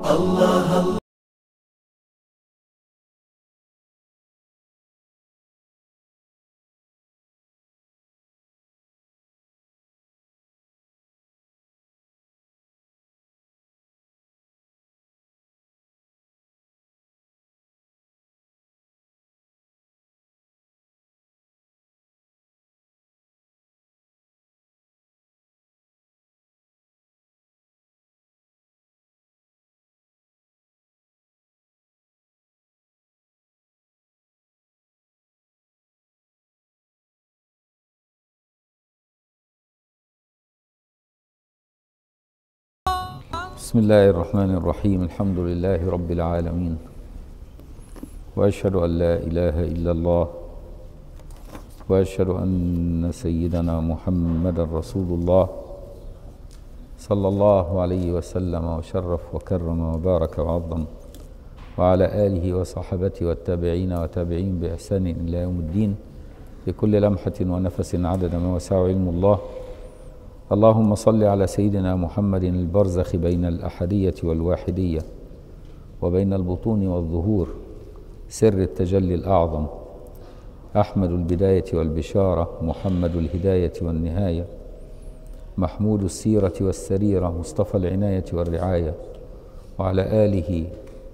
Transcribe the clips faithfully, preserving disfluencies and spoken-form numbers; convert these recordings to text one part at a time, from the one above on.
الله. بسم الله الرحمن الرحيم. الحمد لله رب العالمين، وأشهد أن لا إله إلا الله، وأشهد أن سيدنا محمد رسول الله صلى الله عليه وسلم وشرف وكرم وبارك وعظم، وعلى آله وصحبته والتابعين وتابعين بإحسان إلى يوم الدين، بكل لمحة ونفس عدد ما وسع علم الله. اللهم صل على سيدنا محمد البرزخ بين الأحدية والواحدية، وبين البطون والظهور، سر التجلي الأعظم، أحمد البداية والبشارة، محمد الهداية والنهاية، محمود السيرة والسريرة، مصطفى العناية والرعاية، وعلى آله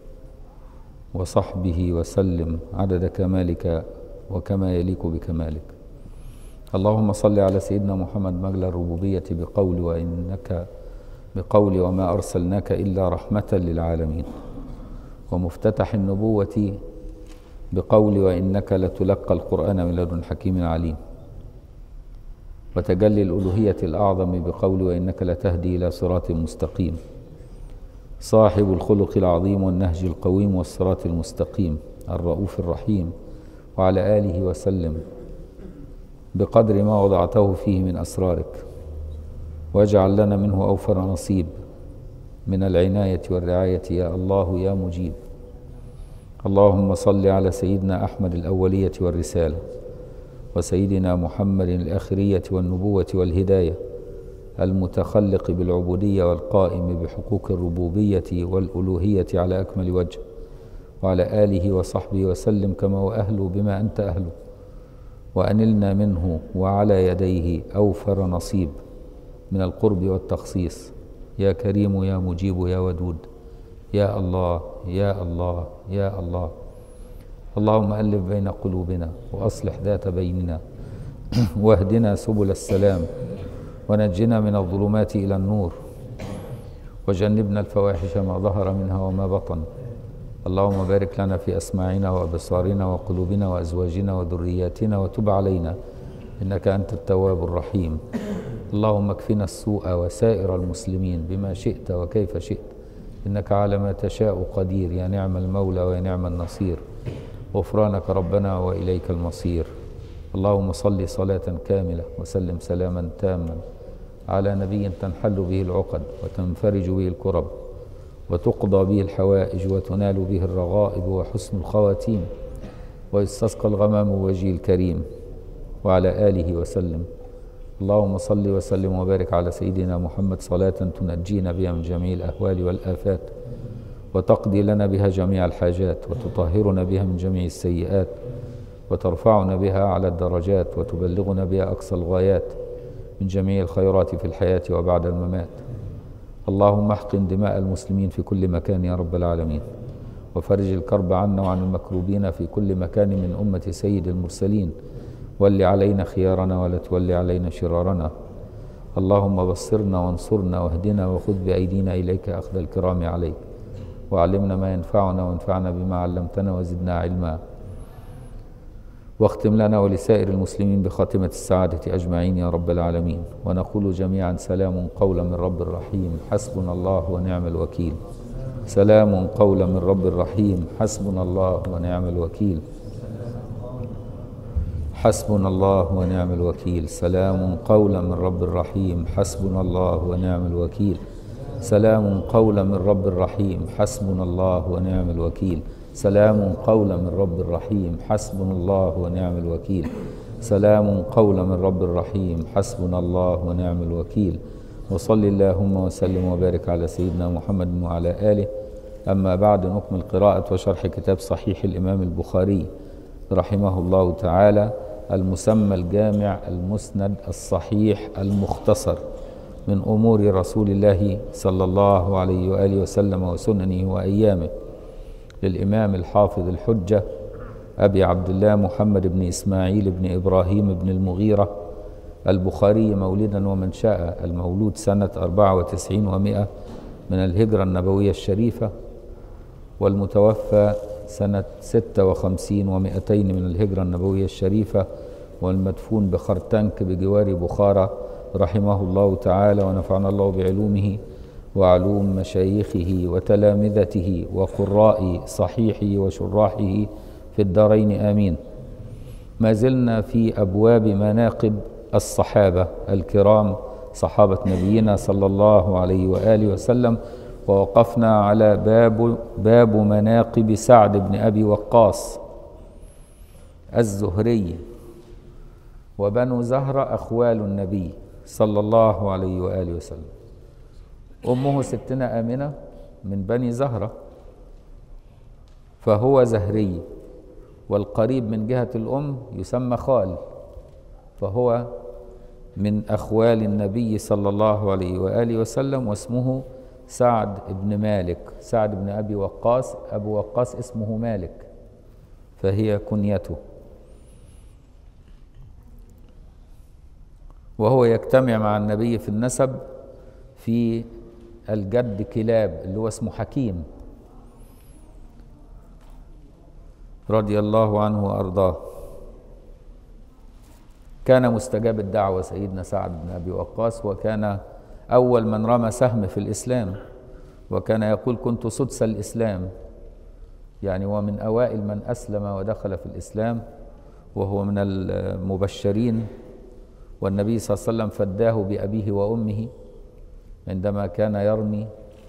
وصحبه وسلم عدد كمالك وكما يليق بكمالك. اللهم صل على سيدنا محمد مجل الربوبية بقول وإنك بقول وما أرسلناك إلا رحمة للعالمين، ومفتتح النبوة بقول وإنك لتلقى القرآن من لدن حكيم عليم، وتجلي الألوهية الأعظم بقول وإنك لتهدي إلى صراط مستقيم، صاحب الخلق العظيم والنهج القويم والصراط المستقيم الرؤوف الرحيم، وعلى آله وسلم بقدر ما وضعته فيه من أسرارك، واجعل لنا منه أوفر نصيب من العناية والرعاية يا الله يا مجيب. اللهم صل على سيدنا أحمد الأولية والرسالة، وسيدنا محمد الآخرية والنبوة والهداية، المتخلق بالعبودية والقائم بحقوق الربوبية والألوهية على أكمل وجه، وعلى آله وصحبه وسلم كما هو أهله بما أنت أهله، وأنلنا منه وعلى يديه أوفر نصيب من القرب والتخصيص يا كريم يا مجيب يا ودود يا الله يا الله يا الله. اللهم ألف بين قلوبنا وأصلح ذات بيننا، واهدنا سبل السلام، ونجنا من الظلمات إلى النور، وجنبنا الفواحش ما ظهر منها وما بطن. اللهم بارك لنا في أسماعنا وأبصارنا وقلوبنا وأزواجنا وذرياتنا، وتب علينا إنك أنت التواب الرحيم. اللهم اكفنا السوء وسائر المسلمين بما شئت وكيف شئت، إنك على ما تشاء قدير، يا نعم المولى ويا نعم النصير. غفرانك ربنا وإليك المصير. اللهم صل صلاة كاملة وسلم سلاما تاما على نبي تنحل به العقد وتنفرج به الكرب وتقضى به الحوائج وتنال به الرغائب وحسن الخواتيم، ويستسقى الغمام بوجهه الكريم، وعلى آله وسلم. اللهم صل وسلم وبارك على سيدنا محمد صلاة تنجينا بها من جميع الأهوال والآفات، وتقضي لنا بها جميع الحاجات، وتطهرنا بها من جميع السيئات، وترفعنا بها على الدرجات، وتبلغنا بها أقصى الغايات من جميع الخيرات في الحياة وبعد الممات. اللهم احقن دماء المسلمين في كل مكان يا رب العالمين، وفرج الكرب عنا وعن المكروبين في كل مكان من أمة سيد المرسلين. ول علينا خيارنا ولا تول علينا شرارنا. اللهم بصرنا وانصرنا واهدنا، وخذ بأيدينا إليك أخذ الكرام عليك، وعلمنا ما ينفعنا وانفعنا بما علمتنا وزدنا علما. واختم لنا ولسائر المسلمين بخاتمة السعادة أجمعين يا رب العالمين. ونقول جميعا سلام قولا من رب رحيم، حسبنا الله ونعم الوكيل. سلام قولا من رب رحيم، حسبنا الله ونعم الوكيل. حسبنا الله ونعم الوكيل. سلام قولا من رب رحيم، حسبنا الله ونعم الوكيل. سلام قولا من رب رحيم، حسبنا الله ونعم الوكيل. سلام قولا من رب رحيم، حسبنا الله ونعم الوكيل. سلام قولا من رب رحيم، حسبنا الله ونعم الوكيل. وصل اللهم وسلم وبارك على سيدنا محمد وعلى آله أما بعد، نكمل قراءة وشرح كتاب صحيح الإمام البخاري رحمه الله تعالى، المسمى الجامع المسند الصحيح المختصر من أمور رسول الله صلى الله عليه وآله وسلم وسننه وأيامه، للإمام الحافظ الحجة أبي عبد الله محمد بن إسماعيل بن إبراهيم بن المغيرة البخاري مولدا ومنشأ، المولود سنة أربعة وتسعين ومائة من الهجرة النبوية الشريفة، والمتوفى سنة ستة وخمسين ومائتين من الهجرة النبوية الشريفة، والمدفون بخرتنك بجوار بخارى رحمه الله تعالى، ونفعنا الله بعلومه وعلوم مشايخه وتلامذته وقراء صحيحه وشراحه في الدارين آمين. ما زلنا في أبواب مناقب الصحابة الكرام، صحابة نبينا صلى الله عليه وآله وسلم، ووقفنا على باب باب مناقب سعد بن أبي وقاص الزهري. وبنو زهرة أخوال النبي صلى الله عليه وآله وسلم، أمه ستنا آمنة من بني زهرة، فهو زهري، والقريب من جهة الأم يسمى خال، فهو من أخوال النبي صلى الله عليه وآله وسلم، واسمه سعد بن مالك، سعد بن أبي وقاص، أبو وقاص اسمه مالك، فهي كنيته. وهو يجتمع مع النبي في النسب في الجد كلاب اللي هو اسمه حكيم رضي الله عنه وأرضاه. كان مستجاب الدعوة سيدنا سعد بن أبي وقاص، وكان أول من رمى سهم في الإسلام، وكان يقول كنت سدس الإسلام، يعني هو من أوائل من أسلم ودخل في الإسلام، وهو من المبشرين، والنبي صلى الله عليه وسلم فداه بأبيه وأمه عندما كان يرمي،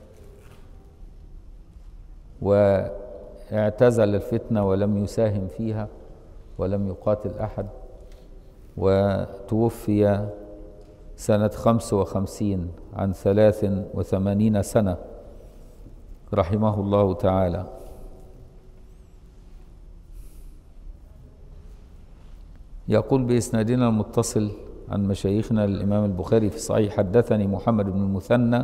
واعتزل الفتنة ولم يساهم فيها ولم يقاتل أحد، وتوفي سنة خمس وخمسين عن ثلاث وثمانين سنة رحمه الله تعالى. يقول بإسنادنا المتصل عن مشايخنا الإمام البخاري في صحيح: حدثني محمد بن المثنى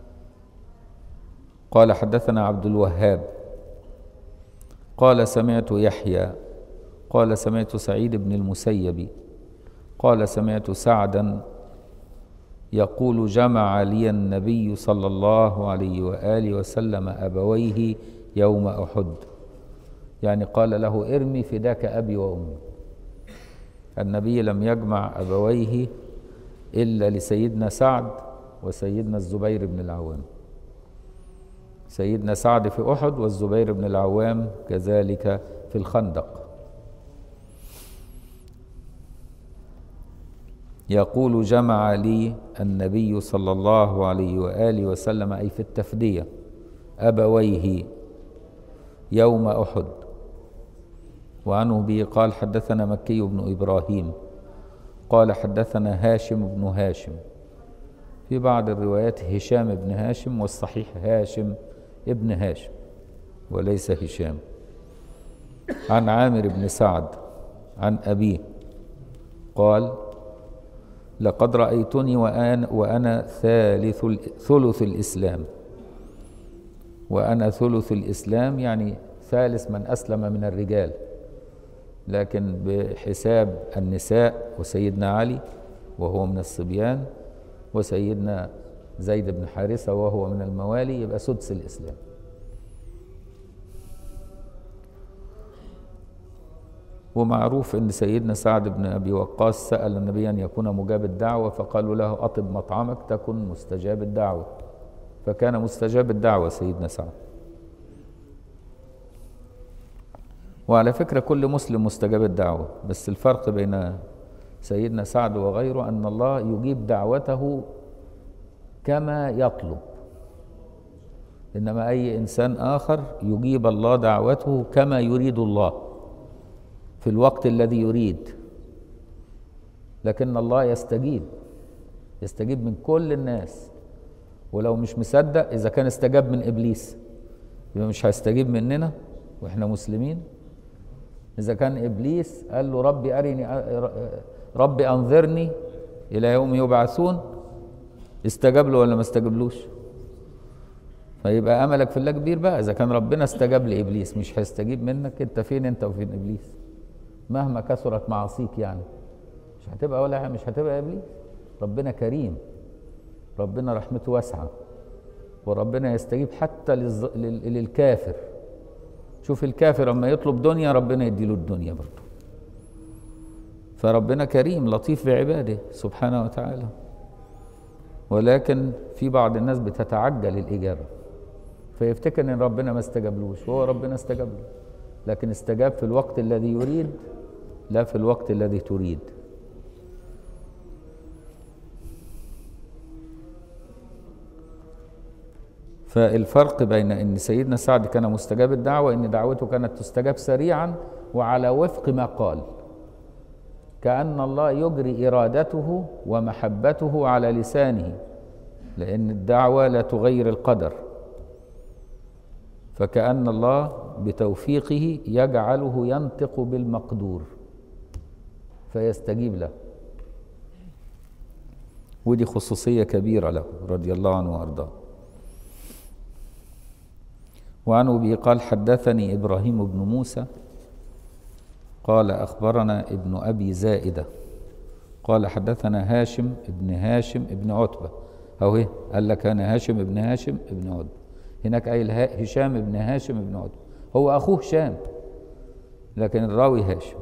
قال حدثنا عبد الوهاب قال سمعت يحيى قال سمعت سعيد بن المسيب قال سمعت سعدا يقول: جمع لي النبي صلى الله عليه وآله وسلم أبويه يوم أحد، يعني قال له: ارمي فداك أبي وأمي. النبي لم يجمع أبويه إلا لسيدنا سعد وسيدنا الزبير بن العوام، سيدنا سعد في أحد والزبير بن العوام كذلك في الخندق. يقول: جمع لي النبي صلى الله عليه وآله وسلم، أي في التفدية، أبويه يوم أحد. وعنه به قال: حدثنا مكي بن إبراهيم قال حدثنا هاشم بن هاشم، في بعض الروايات هشام بن هاشم، والصحيح هاشم ابن هاشم وليس هشام، عن عامر بن سعد عن أبيه قال: لقد رأيتني وأنا, وأنا ثالث ثلث الإسلام. وأنا ثلث الإسلام يعني ثالث من أسلم من الرجال، لكن بحساب النساء وسيدنا علي وهو من الصبيان وسيدنا زيد بن حارثة وهو من الموالي يبقى سدس الإسلام. ومعروف أن سيدنا سعد بن أبي وقاص سأل النبي أن يكون مجاب الدعوة، فقالوا له: أطب مطعمك تكن مستجاب الدعوة، فكان مستجاب الدعوة سيدنا سعد. وعلى فكرة كل مسلم مستجاب الدعوة، بس الفرق بين سيدنا سعد وغيره أن الله يجيب دعوته كما يطلب، إنما أي إنسان آخر يجيب الله دعوته كما يريد الله في الوقت الذي يريد، لكن الله يستجيب يستجيب من كل الناس، ولو مش مصدق إذا كان استجاب من إبليس، يبقى مش هيستجيب مننا واحنا مسلمين؟ اذا كان ابليس قال له ربي ارني ربي انظرني الى يوم يبعثون، استجاب له ولا ما استجابلوش؟ فيبقى املك في الله كبير بقى. اذا كان ربنا استجاب لابليس مش هيستجيب منك، انت فين انت وفين ابليس؟ مهما كثرت معاصيك يعني مش هتبقى ولا مش هتبقى ابليس. ربنا كريم، ربنا رحمته واسعه، وربنا يستجيب حتى للز... لل... للكافر. شوف الكافر لما يطلب دنيا ربنا يديله الدنيا برضه. فربنا كريم لطيف بعباده سبحانه وتعالى. ولكن في بعض الناس بتتعجل الإجابة فيفتكر ان ربنا ما استجابلوش، وهو ربنا استجاب له، لكن استجاب في الوقت الذي يريد لا في الوقت الذي تريد. فالفرق بين ان سيدنا سعد كان مستجاب الدعوة ان دعوته كانت تستجاب سريعا وعلى وفق ما قال، كأن الله يجري إرادته ومحبته على لسانه، لأن الدعوة لا تغير القدر، فكأن الله بتوفيقه يجعله ينطق بالمقدور فيستجيب له. ودي خصوصية كبيرة له رضي الله عنه وأرضاه. وعنه به قال حدثني إبراهيم بن موسى قال أخبرنا ابن أبي زائدة قال حدثنا هاشم ابن هاشم ابن عتبة. أو إيه؟ قال لك أنا هاشم ابن هاشم ابن عتبة، هناك قايل هشام ابن هاشم ابن عتبة، هو أخوه هشام لكن الراوي هاشم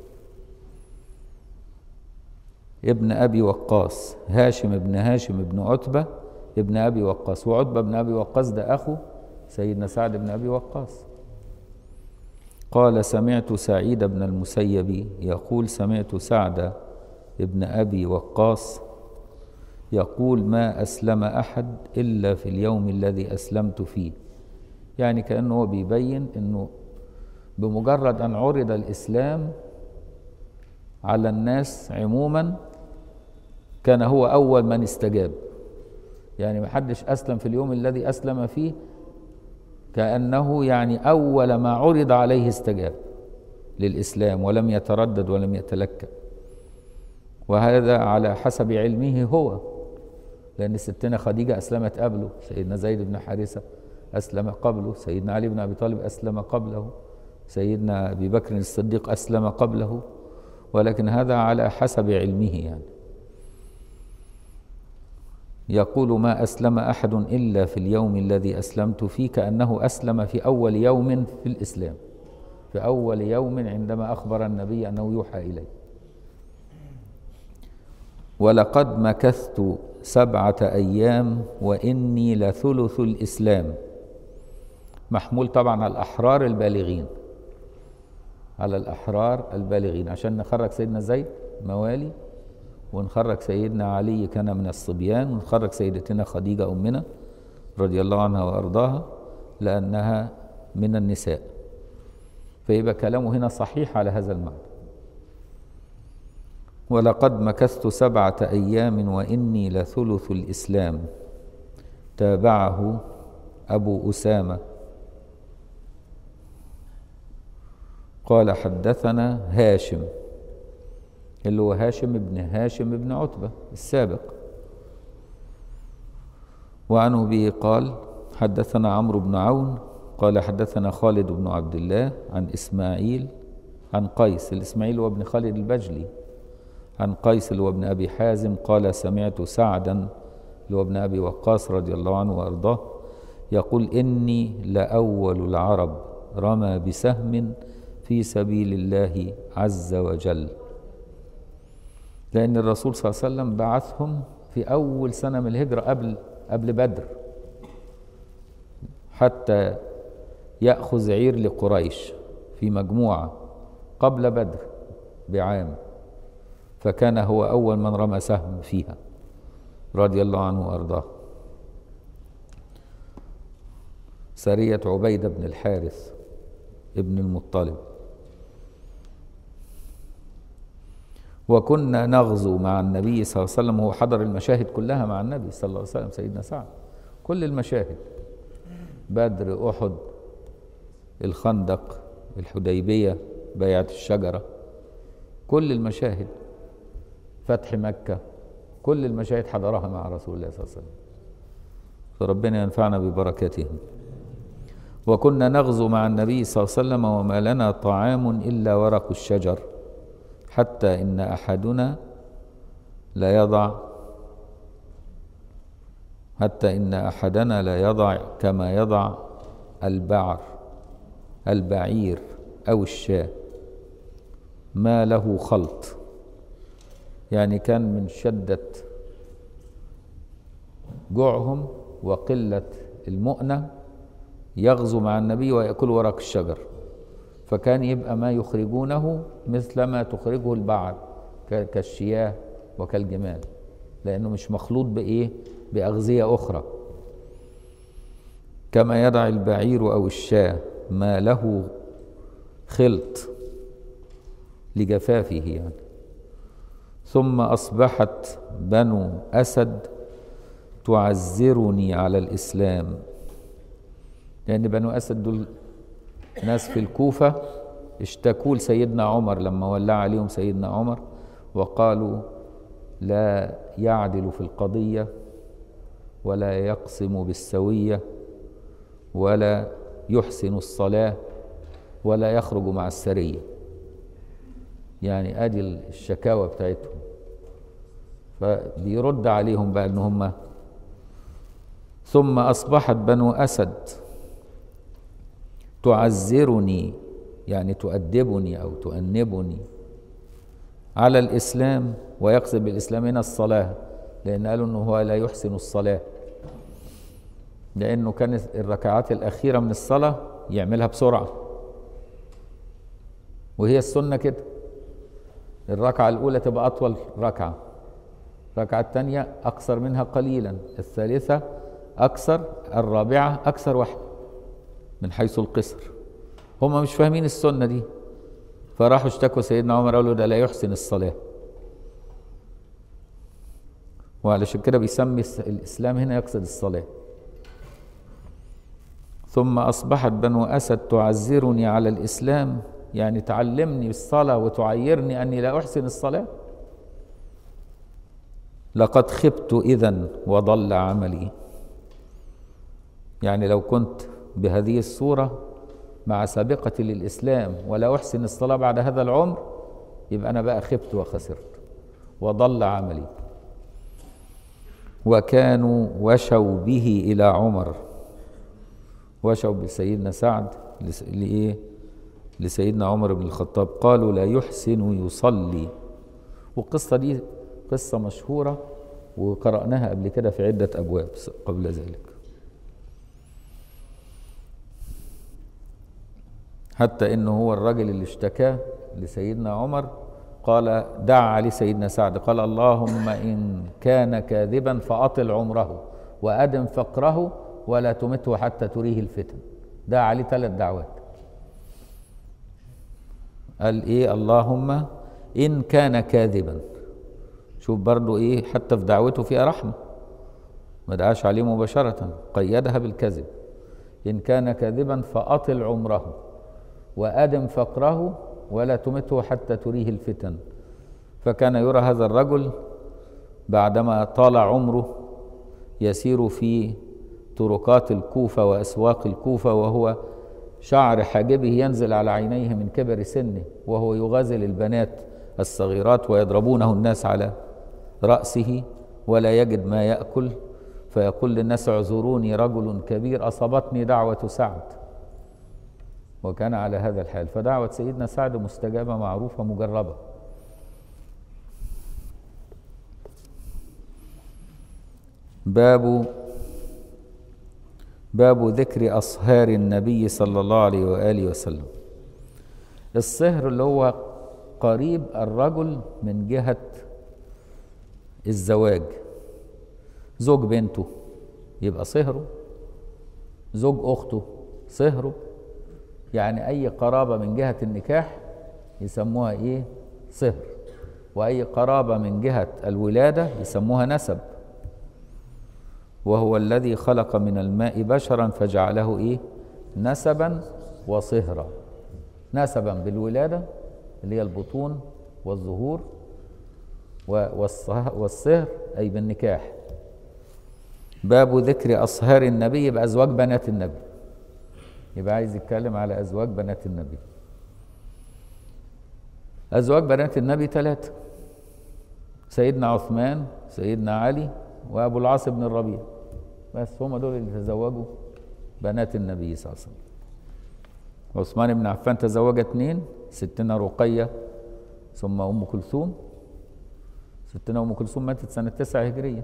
ابن أبي وقاص. هاشم ابن هاشم ابن عتبة ابن أبي وقاص، وعتبة ابن أبي وقاص ده أخو سيدنا سعد بن أبي وقاص. قال سمعت سعيد بن المسيب يقول سمعت سعد بن أبي وقاص يقول ما أسلم أحد إلا في اليوم الذي أسلمت فيه. يعني كأنه هو بيبين أنه بمجرد أن عرض الإسلام على الناس عموما كان هو أول من استجاب. يعني ما حدش أسلم في اليوم الذي أسلم فيه، كأنه يعني أول ما عرض عليه استجاب للإسلام ولم يتردد ولم يتلكأ. وهذا على حسب علمه هو، لأن ستنا خديجة أسلمت قبله، سيدنا زيد بن حارثة أسلم قبله، سيدنا علي بن أبي طالب أسلم قبله، سيدنا أبي بكر الصديق أسلم قبله، ولكن هذا على حسب علمه. يعني يقول ما أسلم أحد إلا في اليوم الذي أسلمت فيه، كأنه أسلم في أول يوم في الإسلام، في أول يوم عندما أخبر النبي أنه يوحى إليه. ولقد مكثت سبعة أيام وإني لثلث الإسلام، محمول طبعا على الأحرار البالغين، على الأحرار البالغين، عشان نخرج سيدنا زيد موالي، ونخرج سيدنا علي كان من الصبيان، ونخرج سيدتنا خديجة أمنا رضي الله عنها وأرضاها لأنها من النساء. فيبقى كلامه هنا صحيح على هذا المعنى. ولقد مكثت سبعة أيام وإني لثلث الإسلام. تابعه أبو أسامة قال حدثنا هاشم اللي هو هاشم بن هاشم بن عتبة السابق. وعنه به قال حدثنا عمرو بن عون قال حدثنا خالد بن عبد الله عن إسماعيل عن قيس، الإسماعيل هو ابن خالد البجلي، عن قيس اللي هو ابن أبي حازم قال سمعت سعدا اللي هو ابن أبي وقاص رضي الله عنه وأرضاه يقول إني لأول العرب رمى بسهم في سبيل الله عز وجل. لأن الرسول صلى الله عليه وسلم بعثهم في أول سنة من الهجرة قبل قبل بدر، حتى يأخذ عير لقريش في مجموعة قبل بدر بعام، فكان هو أول من رمى سهم فيها رضي الله عنه وأرضاه. سرية عبيدة بن الحارث ابن المطلب. وكنا نغزو مع النبي صلى الله عليه وسلم، هو حضر المشاهد كلها مع النبي صلى الله عليه وسلم، سيدنا سعد كل المشاهد، بدر، أحد، الخندق، الحديبية، بيعة الشجرة، كل المشاهد، فتح مكة، كل المشاهد حضرها مع رسول الله صلى الله عليه وسلم، فربنا ينفعنا ببركاتهم. وكنا نغزو مع النبي صلى الله عليه وسلم وما لنا طعام إلا ورق الشجر، حتى إن أحدنا لا يضع حتى إن أحدنا لا يضع كما يضع البعر البعير أو الشاة ما له خلط. يعني كان من شدة جوعهم وقلة المؤنة يغزو مع النبي ويأكل ورق الشجر، فكان يبقى ما يخرجونه مثل ما تخرجه البعر كالشياه وكالجمال، لأنه مش مخلوط بإيه؟ بأغذية أخرى. كما يدع البعير أو الشاة ما له خلط لجفافه يعني. ثم أصبحت بنو أسد تعزرني على الإسلام، لأن بنو أسد دول ناس في الكوفة اشتكوا لسيدنا عمر لما ولى عليهم سيدنا عمر، وقالوا لا يعدل في القضية ولا يقسم بالسوية ولا يحسن الصلاة ولا يخرج مع السرية. يعني ادي الشكاوى بتاعتهم، فبيرد عليهم بقى ان هم. ثم اصبحت بنو اسد تعزرني، يعني تؤدبني او تؤنبني على الاسلام، ويقصد بالاسلام هنا الصلاه، لان قالوا انه هو لا يحسن الصلاه، لانه كانت الركعات الاخيره من الصلاه يعملها بسرعه، وهي السنه كده، الركعة الأولى تبقى أطول ركعة، الركعة الثانية أقصر منها قليلا، الثالثة أكثر، الرابعة أكثر واحدة من حيث القصر. هم مش فاهمين السنة دي، فراحوا اشتكوا سيدنا عمر، قالوا ده لا يحسن الصلاة. وعلشان كده بيسمي الإسلام هنا يقصد الصلاة. ثم أصبحت بنو أسد تعزرني على الإسلام، يعني تعلمني الصلاة وتعيرني أني لا أحسن الصلاة. لقد خبت إذن وضل عملي، يعني لو كنت بهذه الصورة مع سابقتي للإسلام ولا أحسن الصلاة بعد هذا العمر، يبقى أنا بقى خبت وخسرت وضل عملي. وكانوا وشوا به إلى عمر، وشوا بسيدنا سعد لإيه؟ لسيدنا عمر بن الخطاب، قالوا لا يحسن يصلي. والقصة دي قصة مشهورة وقرأناها قبل كده في عدة أبواب قبل ذلك. حتى إنه هو الرجل اللي اشتكاه لسيدنا عمر قال دعا عليه سيدنا سعد، قال اللهم إن كان كاذبا فأطل عمره وأدم فقره ولا تمته حتى تريه الفتن. دعا عليه ثلاث دعوات، قال ايه؟ اللهم ان كان كاذبا. شوف برضو ايه، حتى في دعوته فيها رحمة، ما دعاش عليه مباشرة، قيدها بالكذب. ان كان كاذبا فأطل عمره وأدم فقره ولا تمته حتى تريه الفتن. فكان يرى هذا الرجل بعدما طال عمره يسير في طرقات الكوفة وأسواق الكوفة وهو شعر حاجبه ينزل على عينيه من كبر سنه، وهو يغازل البنات الصغيرات ويضربونه الناس على رأسه ولا يجد ما يأكل، فيقول للناس اعذروني رجل كبير أصابتني دعوة سعد. وكان على هذا الحال، فدعوة سيدنا سعد مستجابة معروفة مجربة. باب باب ذكر أصهار النبي صلى الله عليه وآله وسلم. الصهر اللي هو قريب الرجل من جهة الزواج، زوج بنته يبقى صهره، زوج أخته صهره، يعني أي قرابة من جهة النكاح يسموها إيه؟ صهر. وأي قرابة من جهة الولادة يسموها نسب. وهو الذي خلق من الماء بشرا فجعله إيه؟ نسبا وصهرا، نسبا بالولادة اللي هي البطون والظهور، والصهر أي بالنكاح. باب ذكر أصهار النبي بأزواج بنات النبي، يبقى عايز يتكلم على أزواج بنات النبي. أزواج بنات النبي ثلاثة: سيدنا عثمان، سيدنا علي، وأبو العاص بن الربيع، بس هم دول اللي تزوجوا بنات النبي صلى الله عليه وسلم. عثمان بن عفان تزوج اثنين: ستنا رقية ثم أم كلثوم. ستنا أم كلثوم ماتت سنة تسعة هجرية،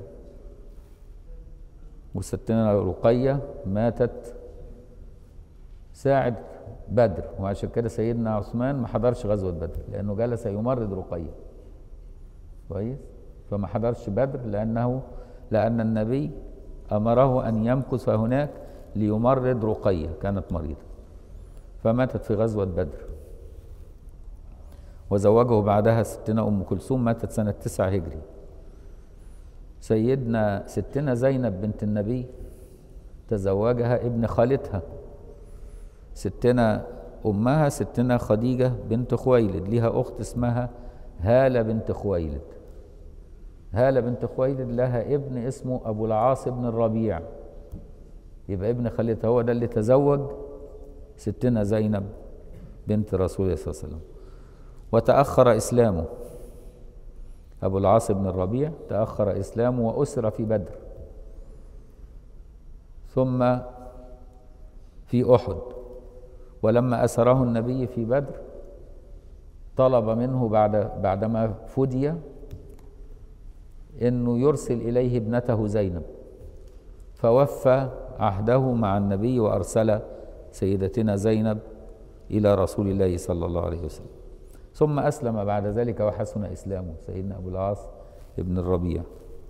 وستنا رقية ماتت ساعة بدر، وعشان كده سيدنا عثمان ما حضرش غزوة بدر لأنه جلس يمرض رقية. كويس؟ فما حضرش بدر لأنه لأن النبي أمره أن يمكث هناك ليمرض رقية، كانت مريضة، فماتت في غزوة بدر. وزوجه بعدها ستنا أم كلثوم ماتت سنة تسعة هجري. سيدنا ستنا زينب بنت النبي تزوجها ابن خالتها ستنا أمها ستنا خديجة بنت خويلد، لها أخت اسمها هالة بنت خويلد. هالة بنت خويلد لها ابن اسمه أبو العاص بن الربيع، يبقى ابن خالتها هو ده اللي تزوج ستنا زينب بنت رسول الله صلى الله عليه وسلم. وتأخر إسلامه، أبو العاص بن الربيع تأخر إسلامه وأسر في بدر، ثم في أحد. ولما أسره النبي في بدر طلب منه بعد بعدما فدي إنه يرسل إليه ابنته زينب، فوفى عهده مع النبي وأرسل سيدتنا زينب إلى رسول الله صلى الله عليه وسلم. ثم أسلم بعد ذلك وحسن إسلامه سيدنا أبو العاص ابن الربيع.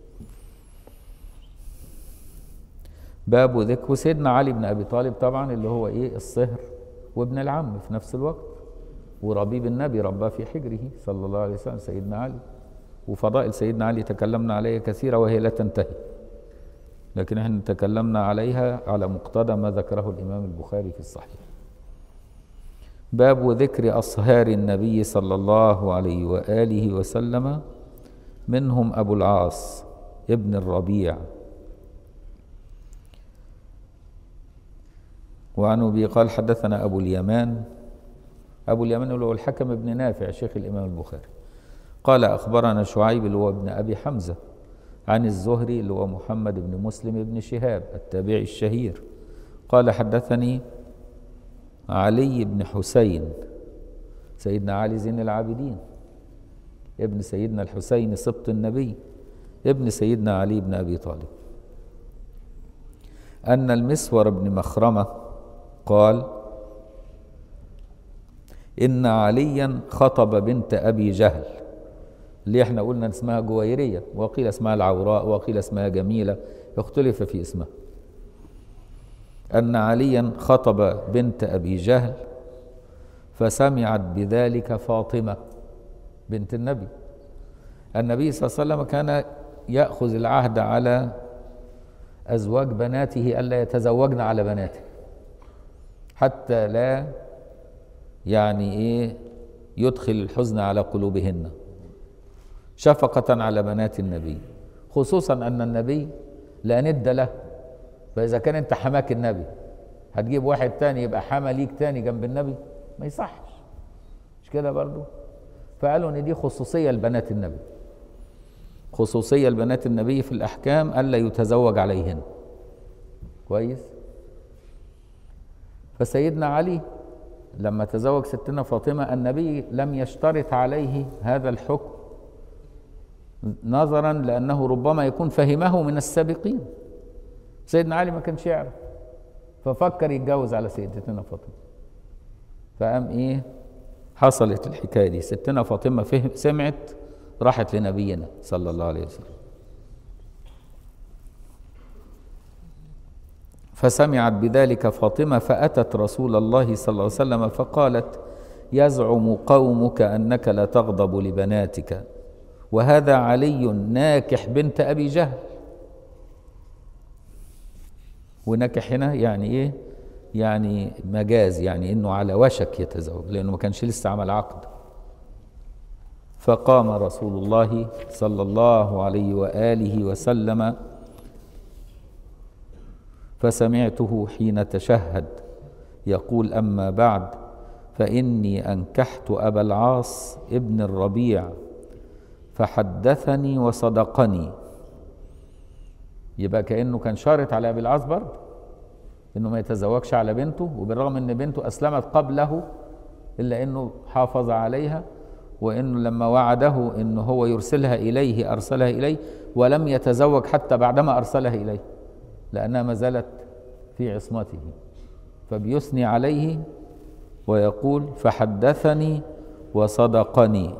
باب ذكر سيدنا علي بن أبي طالب طبعا اللي هو إيه الصهر وابن العم في نفس الوقت، وربيب النبي رباه في حجره صلى الله عليه وسلم سيدنا علي. وفضائل سيدنا علي تكلمنا عليها كثيرة وهي لا تنتهي، لكن احنا تكلمنا عليها على مقتضى ما ذكره الإمام البخاري في الصحيح. باب ذكر أصهار النبي صلى الله عليه وآله وسلم، منهم أبو العاص ابن الربيع. وعن أبي قال حدثنا أبو اليمان، أبو اليمان اللي هو الحكم بن نافع شيخ الإمام البخاري، قال أخبرنا شعيب اللي هو ابن أبي حمزة عن الزهري اللي هو محمد بن مسلم بن شهاب التابعي الشهير، قال حدثني علي بن حسين، سيدنا علي زين العابدين ابن سيدنا الحسين سبط النبي ابن سيدنا علي بن أبي طالب، أن المسور بن مخرمة قال إن عليا خطب بنت أبي جهل، اللي احنا قلنا اسمها جويرية، وقيل اسمها العوراء، وقيل اسمها جميلة، اختلف في اسمها. أن عليا خطب بنت أبي جهل فسمعت بذلك فاطمة بنت النبي. النبي صلى الله عليه وسلم كان يأخذ العهد على أزواج بناته ألا يتزوجن على بناته حتى لا يعني إيه يدخل الحزن على قلوبهن، شفقة على بنات النبي، خصوصا أن النبي لا ند له. فإذا كان أنت حماك النبي هتجيب واحد تاني يبقى حما ليك تاني جنب النبي، ما يصحش، مش كده برضو؟ فقالوا إن دي خصوصية لبنات النبي، خصوصية لبنات النبي في الأحكام ألا يتزوج عليهن. كويس؟ فسيدنا علي لما تزوج ستنا فاطمة النبي لم يشترط عليه هذا الحكم نظرا لأنه ربما يكون فهمه من السابقين. سيدنا علي ما كانش يعرف، ففكر يتجوز على سيدتنا فاطمة، فقام ايه حصلت الحكاية دي. ستنا فاطمة فهم سمعت راحت لنبينا صلى الله عليه وسلم، فسمعت بذلك فاطمة فأتت رسول الله صلى الله عليه وسلم فقالت يزعم قومك أنك لا تغضب لبناتك وهذا علي ناكح بنت أبي جهل. ونكح هنا يعني إيه؟ يعني مجاز، يعني انه على وشك يتزوج لانه ما كانش لسه عمل عقد. فقام رسول الله صلى الله عليه وآله وسلم فسمعته حين تشهد يقول: أما بعد فإني أنكحت أبا العاص ابن الربيع فحدثني وصدقني. يبقى كأنه كان شارط على أبي العاص برضه إنه ما يتزوجش على بنته، وبالرغم إن بنته أسلمت قبله إلا إنه حافظ عليها، وإنه لما وعده إنه هو يرسلها إليه أرسلها إليه، ولم يتزوج حتى بعدما أرسلها إليه لأنها ما زالت في عصمته. فبيثني عليه ويقول: فحدثني وصدقني،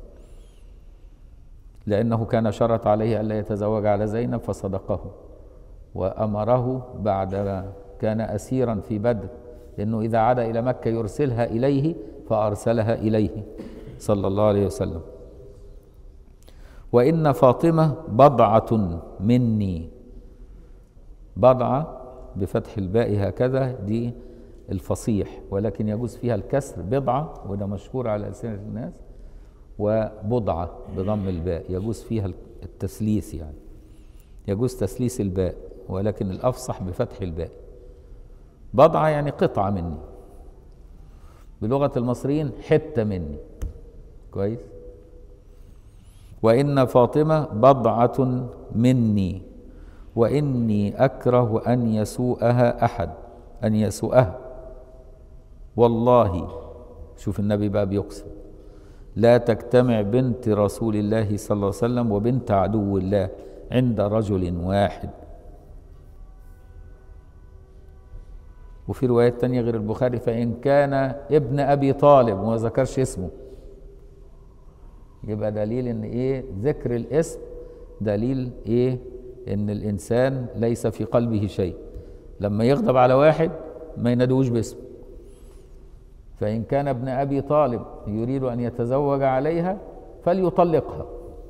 لأنه كان شرط عليه ألا يتزوج على زينب فصدقه، وأمره بعدما كان أسيرا في بدر إنه إذا عاد إلى مكة يرسلها إليه، فأرسلها إليه صلى الله عليه وسلم. وإن فاطمة بضعة مني. بضعة بفتح الباء هكذا دي الفصيح، ولكن يجوز فيها الكسر بضعة، وده مشهور على ألسنة الناس، وبضعة بضم الباء يجوز فيها التثليث، يعني يجوز تثليث الباء، ولكن الأفصح بفتح الباء. بضعة يعني قطعة مني، بلغة المصريين حتة مني. كويس. وإن فاطمة بضعة مني وإني أكره أن يسوءها أحد، أن يسوءها والله. شوف النبي بقى بيقسم: لا تجتمع بنت رسول الله صلى الله عليه وسلم وبنت عدو الله عند رجل واحد. وفي روايات تانية غير البخاري: فإن كان ابن أبي طالب، وما ذكرش اسمه. يبقى دليل ان ايه ذكر الاسم دليل ايه ان الانسان ليس في قلبه شيء. لما يغضب على واحد ما ينادوش باسمه. فإن كان ابن أبي طالب يريد أن يتزوج عليها فليطلقها.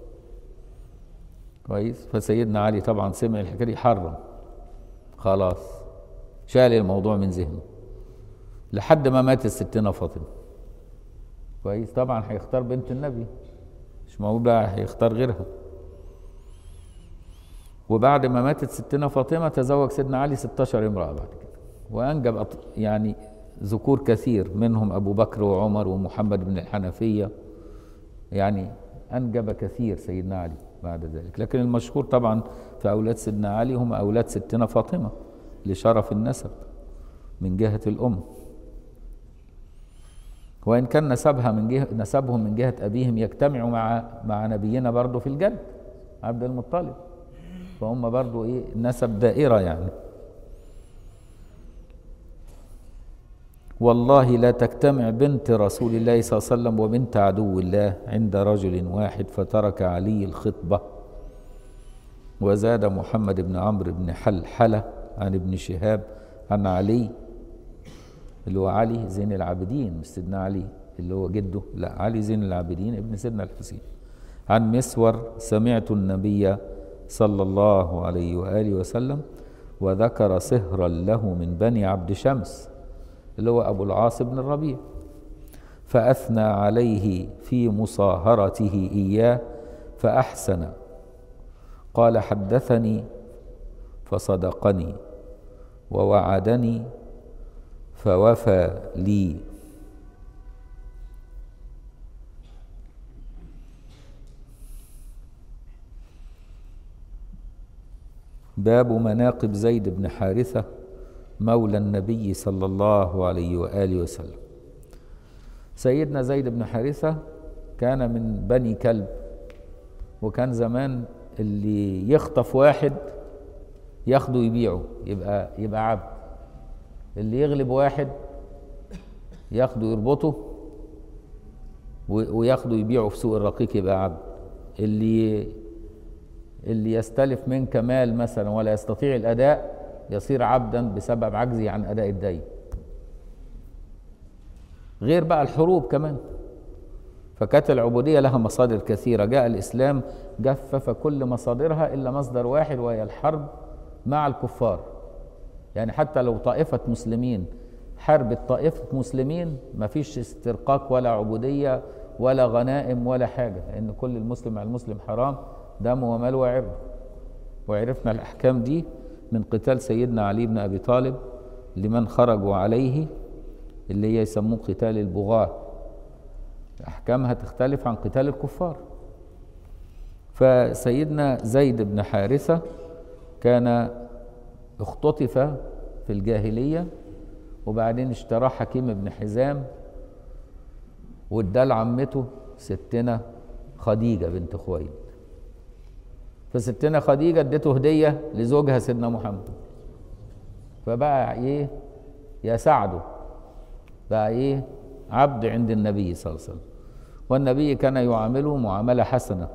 كويس. فسيدنا علي طبعا سمع الحكاية دي حرم، خلاص شال الموضوع من ذهنه لحد ما ماتت ستنا فاطمة. كويس. طبعا هيختار بنت النبي، مش معقول بقى هيختار غيرها. وبعد ما ماتت ستنا فاطمة تزوج سيدنا علي ستاشر امرأة بعد كده، وأنجب يعني ذكور كثير، منهم أبو بكر وعمر ومحمد بن الحنفية، يعني أنجب كثير سيدنا علي بعد ذلك. لكن المشهور طبعا في أولاد سيدنا علي هم أولاد ستنا فاطمة لشرف النسب من جهة الأم. وإن كان نسبها من جهة نسبهم من جهة أبيهم يجتمع مع مع نبينا برضه في الجد عبد المطلب، فهم برضه إيه نسب دائرة يعني. والله لا تجتمع بنت رسول الله صلى الله عليه وسلم وبنت عدو الله عند رجل واحد. فترك علي الخطبة. وزاد محمد بن عمرو بن حلحلة عن ابن شهاب عن علي اللي هو علي زين العابدين، مش سيدنا علي اللي هو جده، لا علي زين العابدين ابن سيدنا الحسين، عن مسور: سمعت النبي صلى الله عليه وآله وسلم وذكر صهرا له من بني عبد شمس اللي هو أبو العاص بن الربيع، فأثنى عليه في مصاهرته إياه فأحسن. قال: حدثني فصدقني ووعدني فوفى لي. باب مناقب زيد بن حارثة مولى النبي صلى الله عليه وآله وسلم. سيدنا زيد بن حارثة كان من بني كلب، وكان زمان اللي يخطف واحد ياخده يبيعه يبقى يبقى عبد، اللي يغلب واحد ياخده يربطه وياخده يبيعه في سوق الرقيق يبقى عبد، اللي اللي يستلف منك مال مثلا ولا يستطيع الأداء يصير عبدا بسبب عجزه عن أداء الدين. غير بقى الحروب كمان، فكانت العبودية لها مصادر كثيرة. جاء الإسلام جفف كل مصادرها إلا مصدر واحد وهي الحرب مع الكفار، يعني حتى لو طائفة مسلمين حربت طائفة مسلمين ما فيش استرقاق ولا عبودية ولا غنائم ولا حاجة، لأن كل المسلم على المسلم حرام دمه وماله وعرضه. وعرفنا الأحكام دي من قتال سيدنا علي بن أبي طالب لمن خرجوا عليه، اللي هي يسموه قتال البغاة. أحكامها تختلف عن قتال الكفار. فسيدنا زيد بن حارثة كان اختطف في الجاهلية، وبعدين اشتراه حكيم بن حزام واداه لعمته ستنا خديجة بنت خويلد. فستنا خديجة ادته هدية لزوجها سيدنا محمد، فبقى ايه يساعده، بقى ايه عبد عند النبي صلى الله عليه وسلم. والنبي كان يعامله معاملة حسنة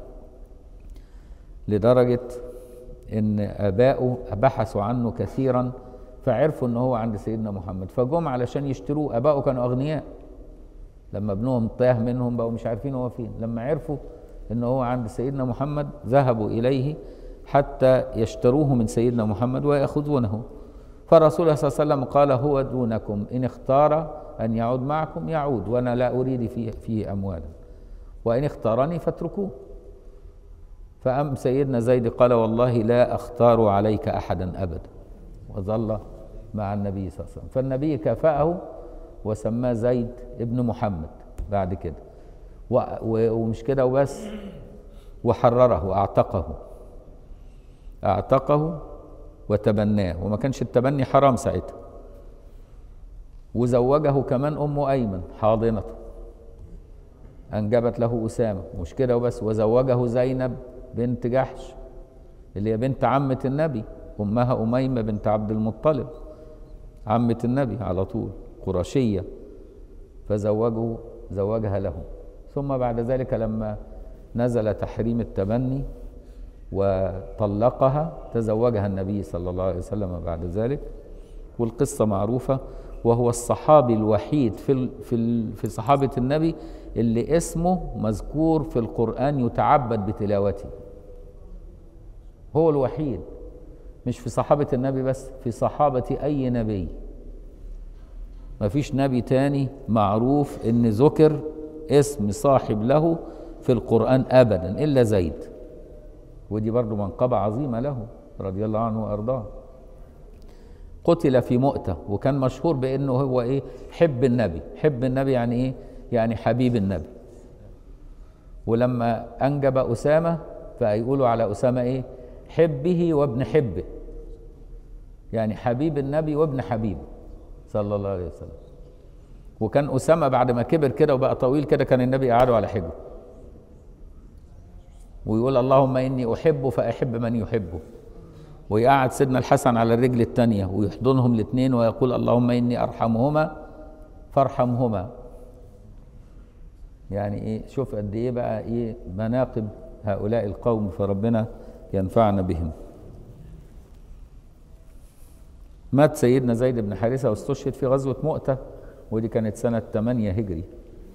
لدرجة ان اباؤه بحثوا عنه كثيرا فعرفوا ان هو عند سيدنا محمد، فجم علشان يشتروه. اباؤه كانوا اغنياء، لما ابنهم تاه منهم بقوا مش عارفين هو فين. لما عرفوا ان هو عند سيدنا محمد ذهبوا اليه حتى يشتروه من سيدنا محمد ويأخذونه. فرسول الله صلى الله عليه وسلم قال: هو دونكم، ان اختار ان يعود معكم يعود، وانا لا اريد فيه, فيه اموالا، وان اختارني فاتركوه. فأم سيدنا زيد قال: والله لا اختار عليك احدا ابدا، وظل مع النبي صلى الله عليه وسلم. فالنبي كافأه وسماه زيد ابن محمد بعد كده، ومش كده وبس، وحرره واعتقه اعتقه وتبناه، وما كانش التبني حرام ساعتها. وزوجه كمان ام ايمن حاضنته، انجبت له اسامه، مش كده وبس، وزوجه زينب بنت جحش اللي هي بنت عمه النبي، امها اميمه بنت عبد المطلب عمه النبي على طول، قرشيه، فزوجه زوجها له. ثم بعد ذلك لما نزل تحريم التبني وطلقها تزوجها النبي صلى الله عليه وسلم بعد ذلك، والقصة معروفة. وهو الصحابي الوحيد في في في صحابة النبي اللي اسمه مذكور في القرآن يتعبد بتلاوته. هو الوحيد، مش في صحابة النبي بس، في صحابة أي نبي. ما فيش نبي تاني معروف إن ذكر اسم صاحب له في القرآن أبدا إلا زيد. ودي برضو منقبة عظيمة له رضي الله عنه وأرضاه. قتل في مؤتة، وكان مشهور بأنه هو إيه حب النبي. حب النبي يعني إيه؟ يعني حبيب النبي. ولما أنجب أسامة فيقولوا على أسامة إيه؟ حبه وابن حبه، يعني حبيب النبي وابن حبيبه صلى الله عليه وسلم. وكان أسامة بعد ما كبر كده وبقى طويل كده كان النبي قعده على حجره ويقول: اللهم إني أحبه فأحب من يحبه. ويقعد سيدنا الحسن على الرجل الثانية ويحضنهم الاثنين ويقول: اللهم إني أرحمهما فارحمهما. يعني إيه؟ شوف قد إيه بقى إيه مناقب هؤلاء القوم، فربنا ينفعنا بهم. مات سيدنا زيد بن حارثة واستشهد في غزوة مؤتة، ودي كانت سنة ثمانية هجري.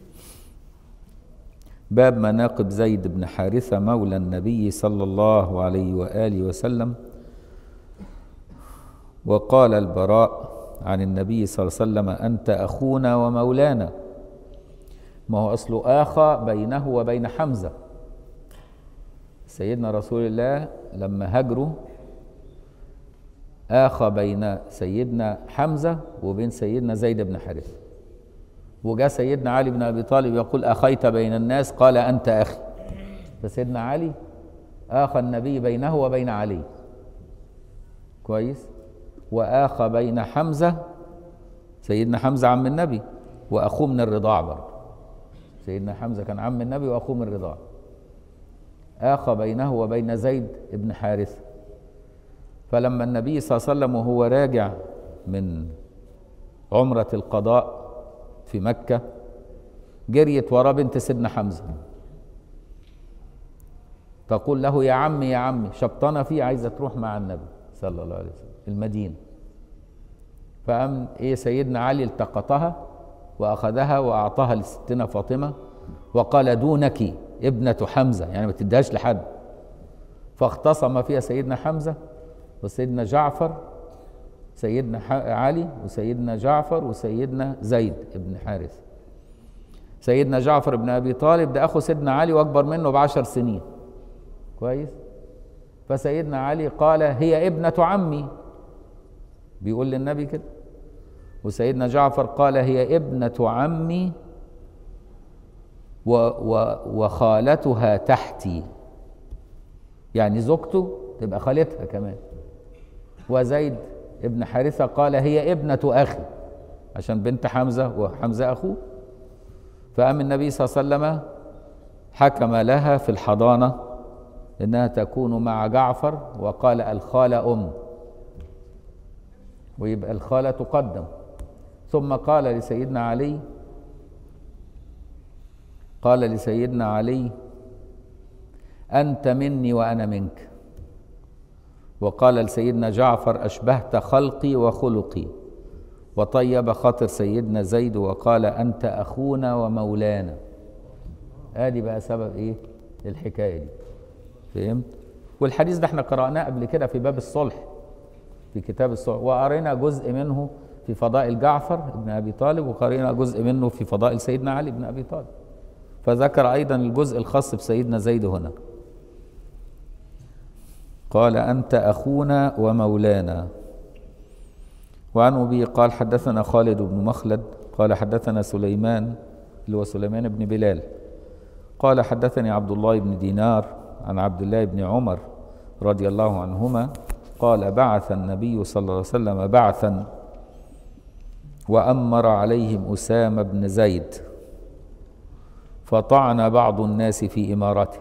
باب مناقب زيد بن حارثة مولى النبي صلى الله عليه وآله وسلم. وقال البراء عن النبي صلى الله عليه وسلم: أنت أخونا ومولانا. ما هو أصل آخى بينه وبين حمزة. سيدنا رسول الله لما هجروا آخى بين سيدنا حمزة وبين سيدنا زيد بن حارثة. وجاء سيدنا علي بن أبي طالب يقول: أخيت بين الناس، قال: أنت أخي. فسيدنا علي آخى النبي بينه وبين علي، كويس. وآخى بين حمزة، سيدنا حمزة عم النبي وأخوه من الرضاع برضه. سيدنا حمزة كان عم النبي وأخوه من الرضاع. آخى بينه وبين زيد بن حارثة. فلما النبي صلى الله عليه وسلم وهو راجع من عمرة القضاء في مكة جريت وراه بنت سيدنا حمزة تقول له: يا عمي يا عمي، شبطانة فيه عايزة تروح مع النبي صلى الله عليه وسلم المدينة. فقام ايه سيدنا علي التقطها واخذها واعطاها لستنا فاطمة وقال: دونك ابنة حمزة، يعني ما تديهاش لحد. فاختصم فيها سيدنا حمزة وسيدنا جعفر سيدنا علي وسيدنا جعفر وسيدنا زيد بن حارث. سيدنا جعفر بن أبي طالب ده أخو سيدنا علي وأكبر منه بعشر سنين، كويس. فسيدنا علي قال هي ابنة عمي، بيقول للنبي كده. وسيدنا جعفر قال هي ابنة عمي و و وخالتها تحتي، يعني زوجته تبقى خالتها كمان. وزيد ابن حارثة قال هي ابنة أخي، عشان بنت حمزة وحمزة أخوه. فقام النبي صلى الله عليه وسلم حكم لها في الحضانة إنها تكون مع جعفر، وقال الخالة أم، ويبقى الخالة تقدم. ثم قال لسيدنا علي قال لسيدنا علي أنت مني وأنا منك. وقال لسيدنا جعفر أشبهت خلقي وخلقي. وطيب خاطر سيدنا زيد وقال أنت أخونا ومولانا. آدي بقى سبب إيه الحكاية دي، فهمت؟ والحديث ده احنا قرأناه قبل كده في باب الصلح، في كتاب الصلح، وقرينا جزء منه في فضائل جعفر بن أبي طالب، وقرينا جزء منه في فضائل سيدنا علي بن أبي طالب. فذكر أيضا الجزء الخاص بسيدنا زيد هنا. قال أنت أخونا ومولانا. وعن أبي قال حدثنا خالد بن مخلد قال حدثنا سليمان اللي هو سليمان بن بلال قال حدثني عبد الله بن دينار عن عبد الله بن عمر رضي الله عنهما قال بعث النبي صلى الله عليه وسلم بعثا وأمر عليهم أسامة بن زيد، فطعن بعض الناس في إمارته.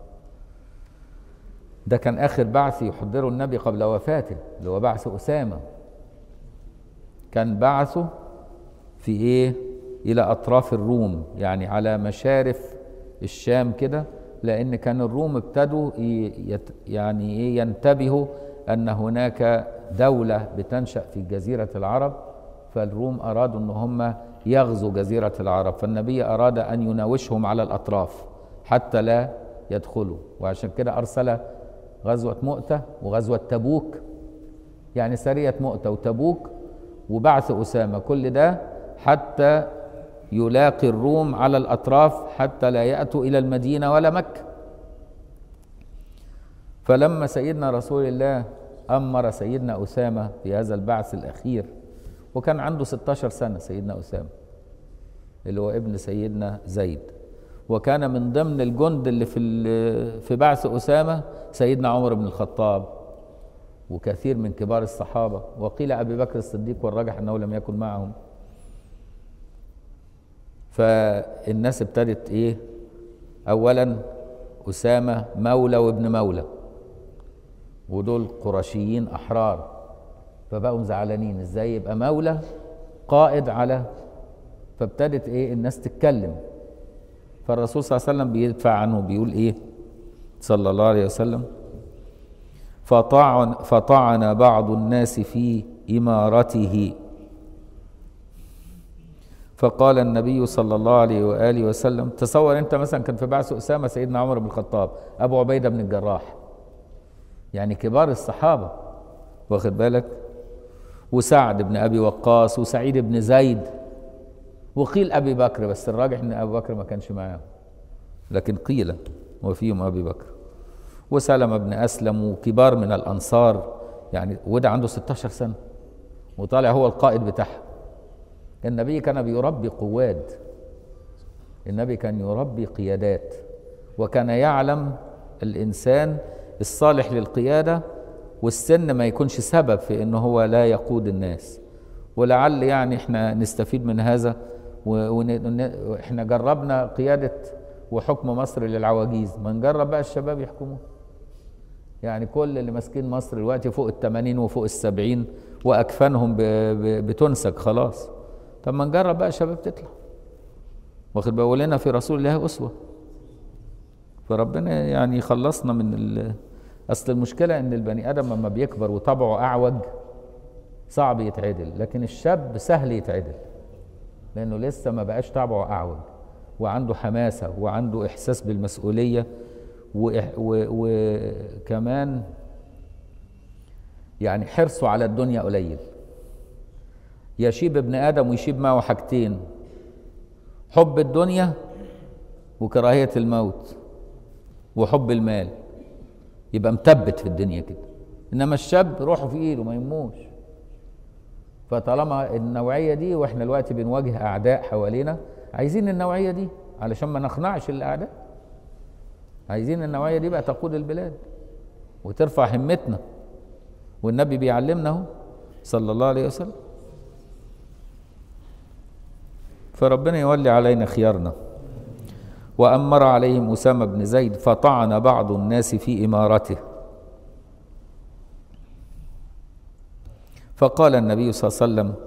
ده كان آخر بعث يحضره النبي قبل وفاته، اللي هو بعث أسامة. كان بعثه في إيه؟ إلى أطراف الروم، يعني على مشارف الشام كده، لأن كان الروم ابتدوا يعني إيه ينتبهوا أن هناك دولة بتنشأ في جزيرة العرب، فالروم أرادوا أن هم يغزوا جزيرة العرب، فالنبي أراد أن يناوشهم على الأطراف حتى لا يدخلوا. وعشان كده أرسل غزوة مؤتة وغزوة تبوك، يعني سرية مؤتة وتبوك وبعث أسامة، كل ده حتى يلاقي الروم على الأطراف حتى لا يأتوا إلى المدينة ولا مكة. فلما سيدنا رسول الله أمر سيدنا أسامة في هذا البعث الأخير، وكان عنده ستة عشر سنة سيدنا أسامة اللي هو ابن سيدنا زيد، وكان من ضمن الجند اللي في في بعث أسامة سيدنا عمر بن الخطاب وكثير من كبار الصحابة، وقيل أبي بكر الصديق والراجح أنه لم يكن معهم. فالناس ابتدت إيه؟ أولا أسامة مولى وابن مولى، ودول قرشيين أحرار، فبقوا زعلانين ازاي يبقى مولى قائد على. فابتدت ايه الناس تتكلم، فالرسول صلى الله عليه وسلم بيدفع عنه، بيقول ايه صلى الله عليه وسلم فطعن, فطعن بعض الناس في إمارته، فقال النبي صلى الله عليه وآله وسلم، تصور انت مثلا كان في بعث أسامة سيدنا عمر بن الخطاب، أبو عبيدة بن الجراح، يعني كبار الصحابة، واخد بالك، وسعد بن أبي وقاص وسعيد بن زيد، وقيل أبي بكر، بس الراجح أن أبي بكر ما كانش معاهم، لكن قيل وفيهم أبي بكر، وسلمة بن أسلم وكبار من الأنصار، يعني وده عنده ستة عشر سنة وطالع هو القائد بتاعها. النبي كان بيربي قواد، النبي كان يربي قيادات، وكان يعلم الإنسان الصالح للقيادة، والسن ما يكونش سبب في انه هو لا يقود الناس. ولعل يعني احنا نستفيد من هذا، واحنا جربنا قيادة وحكم مصر للعواجيز، ما نجرب بقى الشباب يحكموه. يعني كل اللي ماسكين مصر دلوقتي فوق الثمانين وفوق السبعين واكفانهم بتنسك خلاص. طب ما نجرب بقى الشباب تطلع، واخد بالك لنا في رسول الله اسوة. فربنا يعني يخلصنا من ال اصل المشكله ان البني ادم لما بيكبر وطبعه اعوج صعب يتعدل، لكن الشاب سهل يتعدل لانه لسه ما بقاش طبعه اعوج، وعنده حماسه وعنده احساس بالمسؤوليه، وكمان يعني حرصه على الدنيا قليل. يشيب ابن آدم ويشيب معه حاجتين: حب الدنيا وكراهية الموت وحب المال، يبقى مثبت في الدنيا كده. إنما الشاب روحه في إيده ما يموش. فطالما النوعية دي، وإحنا دلوقتي بنواجه أعداء حوالينا، عايزين النوعية دي علشان ما نخنعش الأعداء. عايزين النوعية دي بقى تقود البلاد وترفع همتنا، والنبي بيعلمنا اهو صلى الله عليه وسلم. فربنا يولي علينا خيارنا. وأمر عليهم أسامة بن زيد فطعن بعض الناس في إمارته، فقال النبي صلى الله عليه وسلم: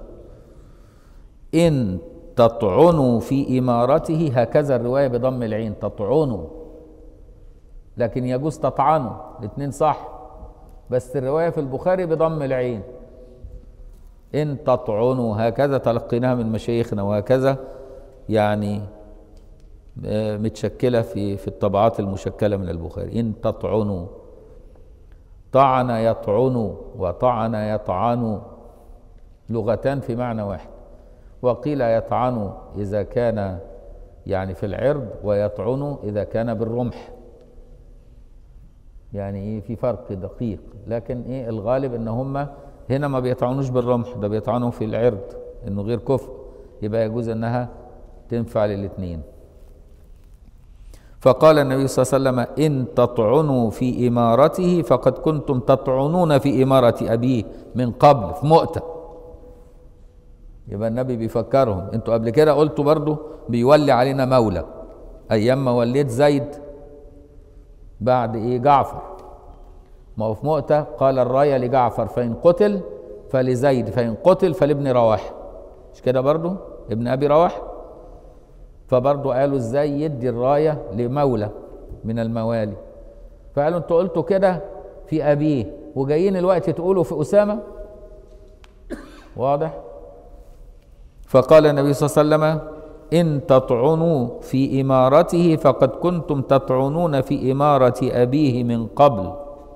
إن تطعنوا في إمارته، هكذا الرواية بضم العين، تطعنوا، لكن يجوز تطعنوا، الاثنين صح، بس الرواية في البخاري بضم العين. إن تطعنوا، هكذا تلقيناها من مشايخنا، وهكذا يعني متشكلة في في الطبعات المشكلة من البخاري. إن تطعنوا، طعن يطعن وطعن يطعن، لغتان في معنى واحد. وقيل يطعن إذا كان يعني في العرض، ويطعن إذا كان بالرمح. يعني ايه، في فرق دقيق، لكن ايه الغالب ان هم هنا ما بيطعنوش بالرمح، ده بيطعنوا في العرض، انه غير كفء، يبقى يجوز انها تنفع للاثنين. فقال النبي صلى الله عليه وسلم: إن تطعنوا في إمارته فقد كنتم تطعنون في إمارة أبيه من قبل، في مؤتة. يبقى النبي بيفكرهم: انتوا قبل كده قلتوا برضو بيولي علينا مولى، أيام ما وليت زيد بعد ايه جعفر، ما هو في مؤتة قال: الراية لجعفر فإن قتل فلزيد فإن قتل فلابن رواحة، مش كده برضو ابن أبي رواحة؟ فبرضو قالوا ازاي يدي الراية لمولى من الموالي، فقالوا انتوا قلتوا كده في أبيه وجايين الوقت تقولوا في أسامة. واضح؟ فقال النبي صلى الله عليه وسلم: إن تطعنوا في إمارته فقد كنتم تطعنون في إمارة أبيه من قبل.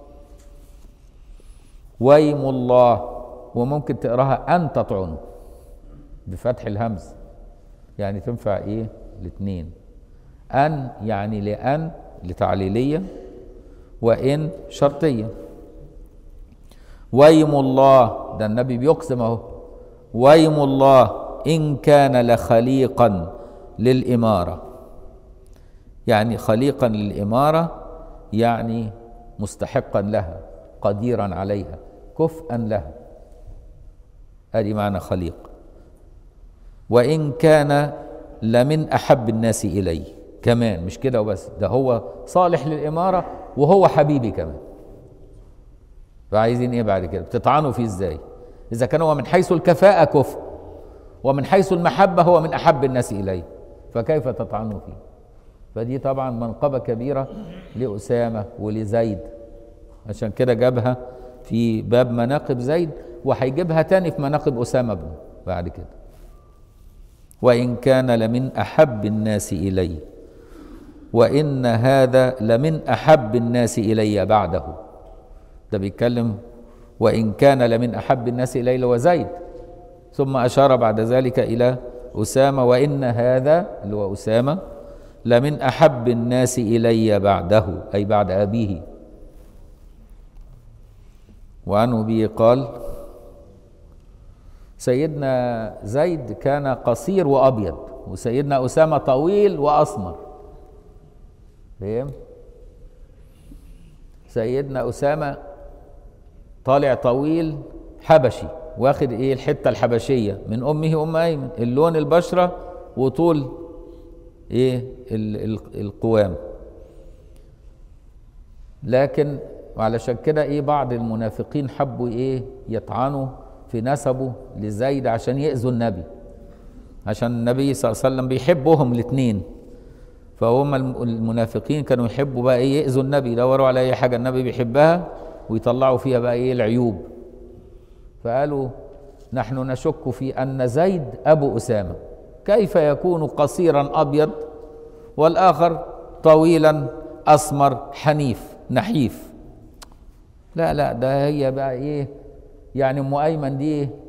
ويم الله، وممكن تقراها أن تطعنوا بفتح الهمز، يعني تنفع إيه الاثنين. أن يعني لأن لتعليلية، وإن شرطية. ويم الله، ده النبي بيقسم اهو: ويم الله إن كان لخليقا للإمارة. يعني خليقا للإمارة يعني مستحقا لها، قديرا عليها، كفءا لها، هذه معنى خليق. وإن كان لمن أحب الناس إلي، كمان مش كده وبس، ده هو صالح للإمارة وهو حبيبي كمان. فعايزين إيه بعد كده؟ بتطعنوا فيه إزاي؟ إذا كان هو من حيث الكفاءة كفء، ومن حيث المحبة هو من أحب الناس إليه، فكيف تطعنوا فيه؟ فدي طبعا منقبة كبيرة لأسامة ولزيد، عشان كده جابها في باب مناقب زيد، وهيجيبها تاني في مناقب أسامة ابنه بعد كده. وإن كان لمن أحب الناس إلي، وإن هذا لمن أحب الناس إلي بعده. ده بيتكلم وإن كان لمن أحب الناس إلي اللي هو زيد، ثم أشار بعد ذلك إلى أسامة: وإن هذا اللي هو أسامة لمن أحب الناس إلي بعده، أي بعد أبيه. وعنه به قال: سيدنا زيد كان قصير وأبيض، وسيدنا أسامة طويل وأسمر. فهم؟ سيدنا أسامة طالع طويل حبشي، واخد ايه الحته الحبشيه من امه ام ايمن، اللون البشره وطول ايه القوام. لكن علشان كده ايه بعض المنافقين حبوا ايه يطعنوا في نسبه لزيد عشان يأذوا النبي، عشان النبي صلى الله عليه وسلم بيحبهم الاثنين، فهم المنافقين كانوا يحبوا بقى ايه يأذوا النبي، يدوروا على اي حاجه النبي بيحبها ويطلعوا فيها بقى ايه العيوب. فقالوا: نحن نشك في أن زيد أبو أسامة، كيف يكون قصيرا أبيض والآخر طويلا أسمر حنيف نحيف؟ لا لا، ده هي بقى إيه يعني أم أيمن دي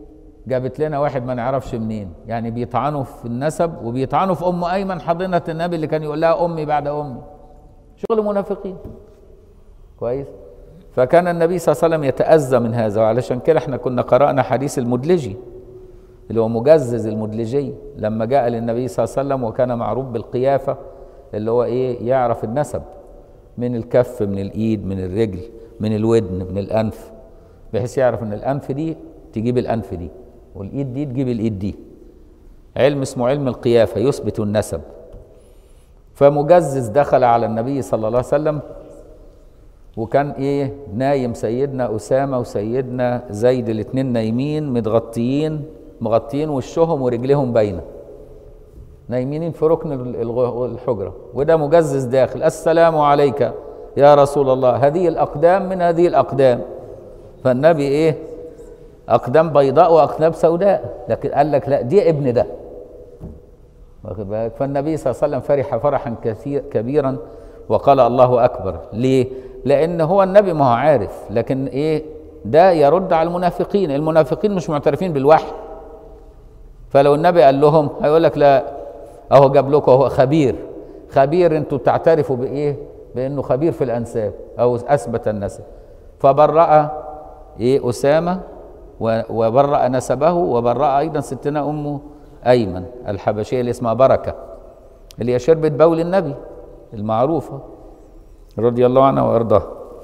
جابت لنا واحد ما نعرفش منين، يعني بيطعنوا في النسب وبيطعنوا في ام ايمن حضنه النبي اللي كان يقول لها امي بعد امي، شغل منافقين. كويس. فكان النبي صلى الله عليه وسلم يتأذى من هذا، وعلشان كده احنا كنا قرأنا حديث المدلجي اللي هو مجزز المدلجي لما جاء للنبي صلى الله عليه وسلم وكان معروف بالقيافة اللي هو ايه، يعرف النسب من الكف من الايد من الرجل من الودن من الانف، بحيث يعرف ان الانف دي تجيب الانف دي والايد دي تجيب الايد دي. علم اسمه علم القيافة يثبت النسب. فمجزز دخل على النبي صلى الله عليه وسلم وكان ايه، نايم سيدنا اسامه وسيدنا زيد الاثنين نايمين متغطيين مغطيين وشهم ورجلهم باينه، نايمين في ركن الحجره، وده مجزز داخل. السلام عليك يا رسول الله، هذه الاقدام من هذه الاقدام. فالنبي ايه، اقدام بيضاء واقدام سوداء، لكن قال لك لا دي ابن ده، واخد بالك. فالنبي صلى الله عليه وسلم فرح فرحا كثير كبيرا وقال الله اكبر. ليه؟ لان هو النبي ما هو عارف، لكن ايه، ده يرد على المنافقين. المنافقين مش معترفين بالوحي، فلو النبي قال لهم هيقول لك لا، اهو جاب لكم اهو خبير خبير، انتوا تعترفوا بايه، بانه خبير في الانساب او اثبت النسب. فبرأ ايه اسامه وبرأ نسبه، وبرأ ايضا ستنا ام ايمن الحبشيه اللي اسمها بركه، اللي هي شربت بول النبي المعروفه رضي الله عنها وارضاها.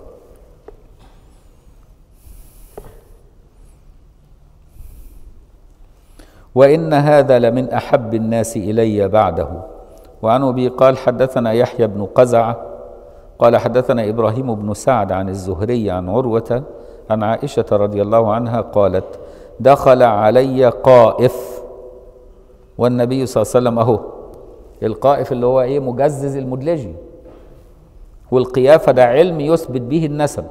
وإن هذا لمن أحب الناس إلي بعده. وعن أبي قال حدثنا يحيى بن قزعة قال حدثنا إبراهيم بن سعد عن الزهري عن عروة عن عائشة رضي الله عنها قالت دخل علي قائف والنبي صلى الله عليه وسلم أهو. القائف اللي هو إيه، مجزز المدلجي، والقيافة ده علم يثبت به النسب.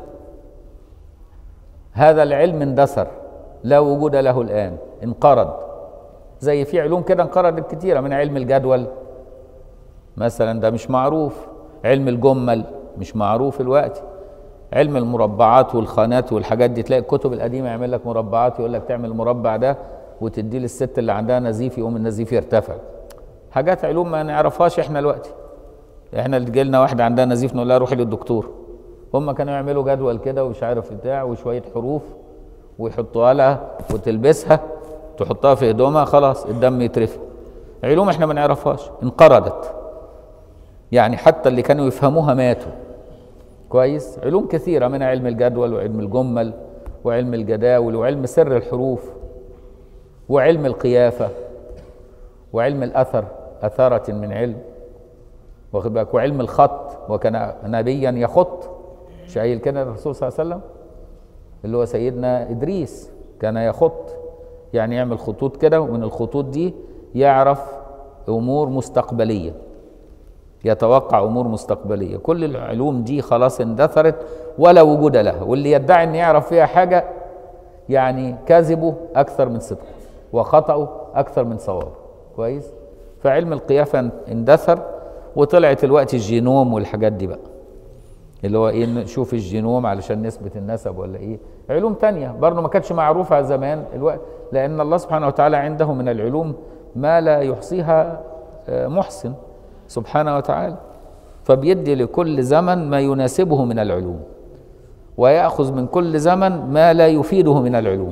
هذا العلم اندثر لا وجود له الآن، انقرض، زي في علوم كده انقرضت كتيرة، من علم الجدول مثلا ده مش معروف، علم الجمل مش معروف الوقت، علم المربعات والخانات والحاجات دي، تلاقي الكتب القديمة يعمل لك مربعات، يقول لك تعمل المربع ده وتديه للست اللي عندها نزيف يقوم النزيف يرتفع. حاجات علوم ما نعرفهاش احنا الوقت. احنا اللي تجي لنا واحده عندها نزيف نقول لها روحي للدكتور. هم كانوا يعملوا جدول كده ومش عارف بتاع وشويه حروف ويحطوها لها وتلبسها تحطها في هدومها خلاص الدم يترفع. علوم احنا ما نعرفهاش انقرضت، يعني حتى اللي كانوا يفهموها ماتوا. كويس. علوم كثيره منها علم الجدول وعلم الجمل وعلم الجداول وعلم سر الحروف وعلم القيافه وعلم الاثر، اثاره من علم، واخد بالك، وعلم الخط، وكان نبيا يخط، مش قايل كده الرسول صلى الله عليه وسلم، اللي هو سيدنا ادريس كان يخط، يعني يعمل خطوط كده، ومن الخطوط دي يعرف امور مستقبليه، يتوقع امور مستقبليه. كل العلوم دي خلاص اندثرت ولا وجود لها، واللي يدعي ان يعرف فيها حاجه يعني كذبه اكثر من صدقه وخطأه اكثر من صوابه. كويس. فعلم القيافه اندثر، وطلعت الوقت الجينوم والحاجات دي بقى، اللي هو ايه، نشوف الجينوم علشان نثبت النسب ولا ايه، علوم تانية برضه ما كانتش معروفة زمان الوقت، لأن الله سبحانه وتعالى عنده من العلوم ما لا يحصيها محسن سبحانه وتعالى، فبيدي لكل زمن ما يناسبه من العلوم، ويأخذ من كل زمن ما لا يفيده من العلوم.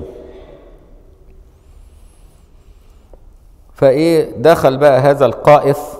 فايه دخل بقى هذا القائف،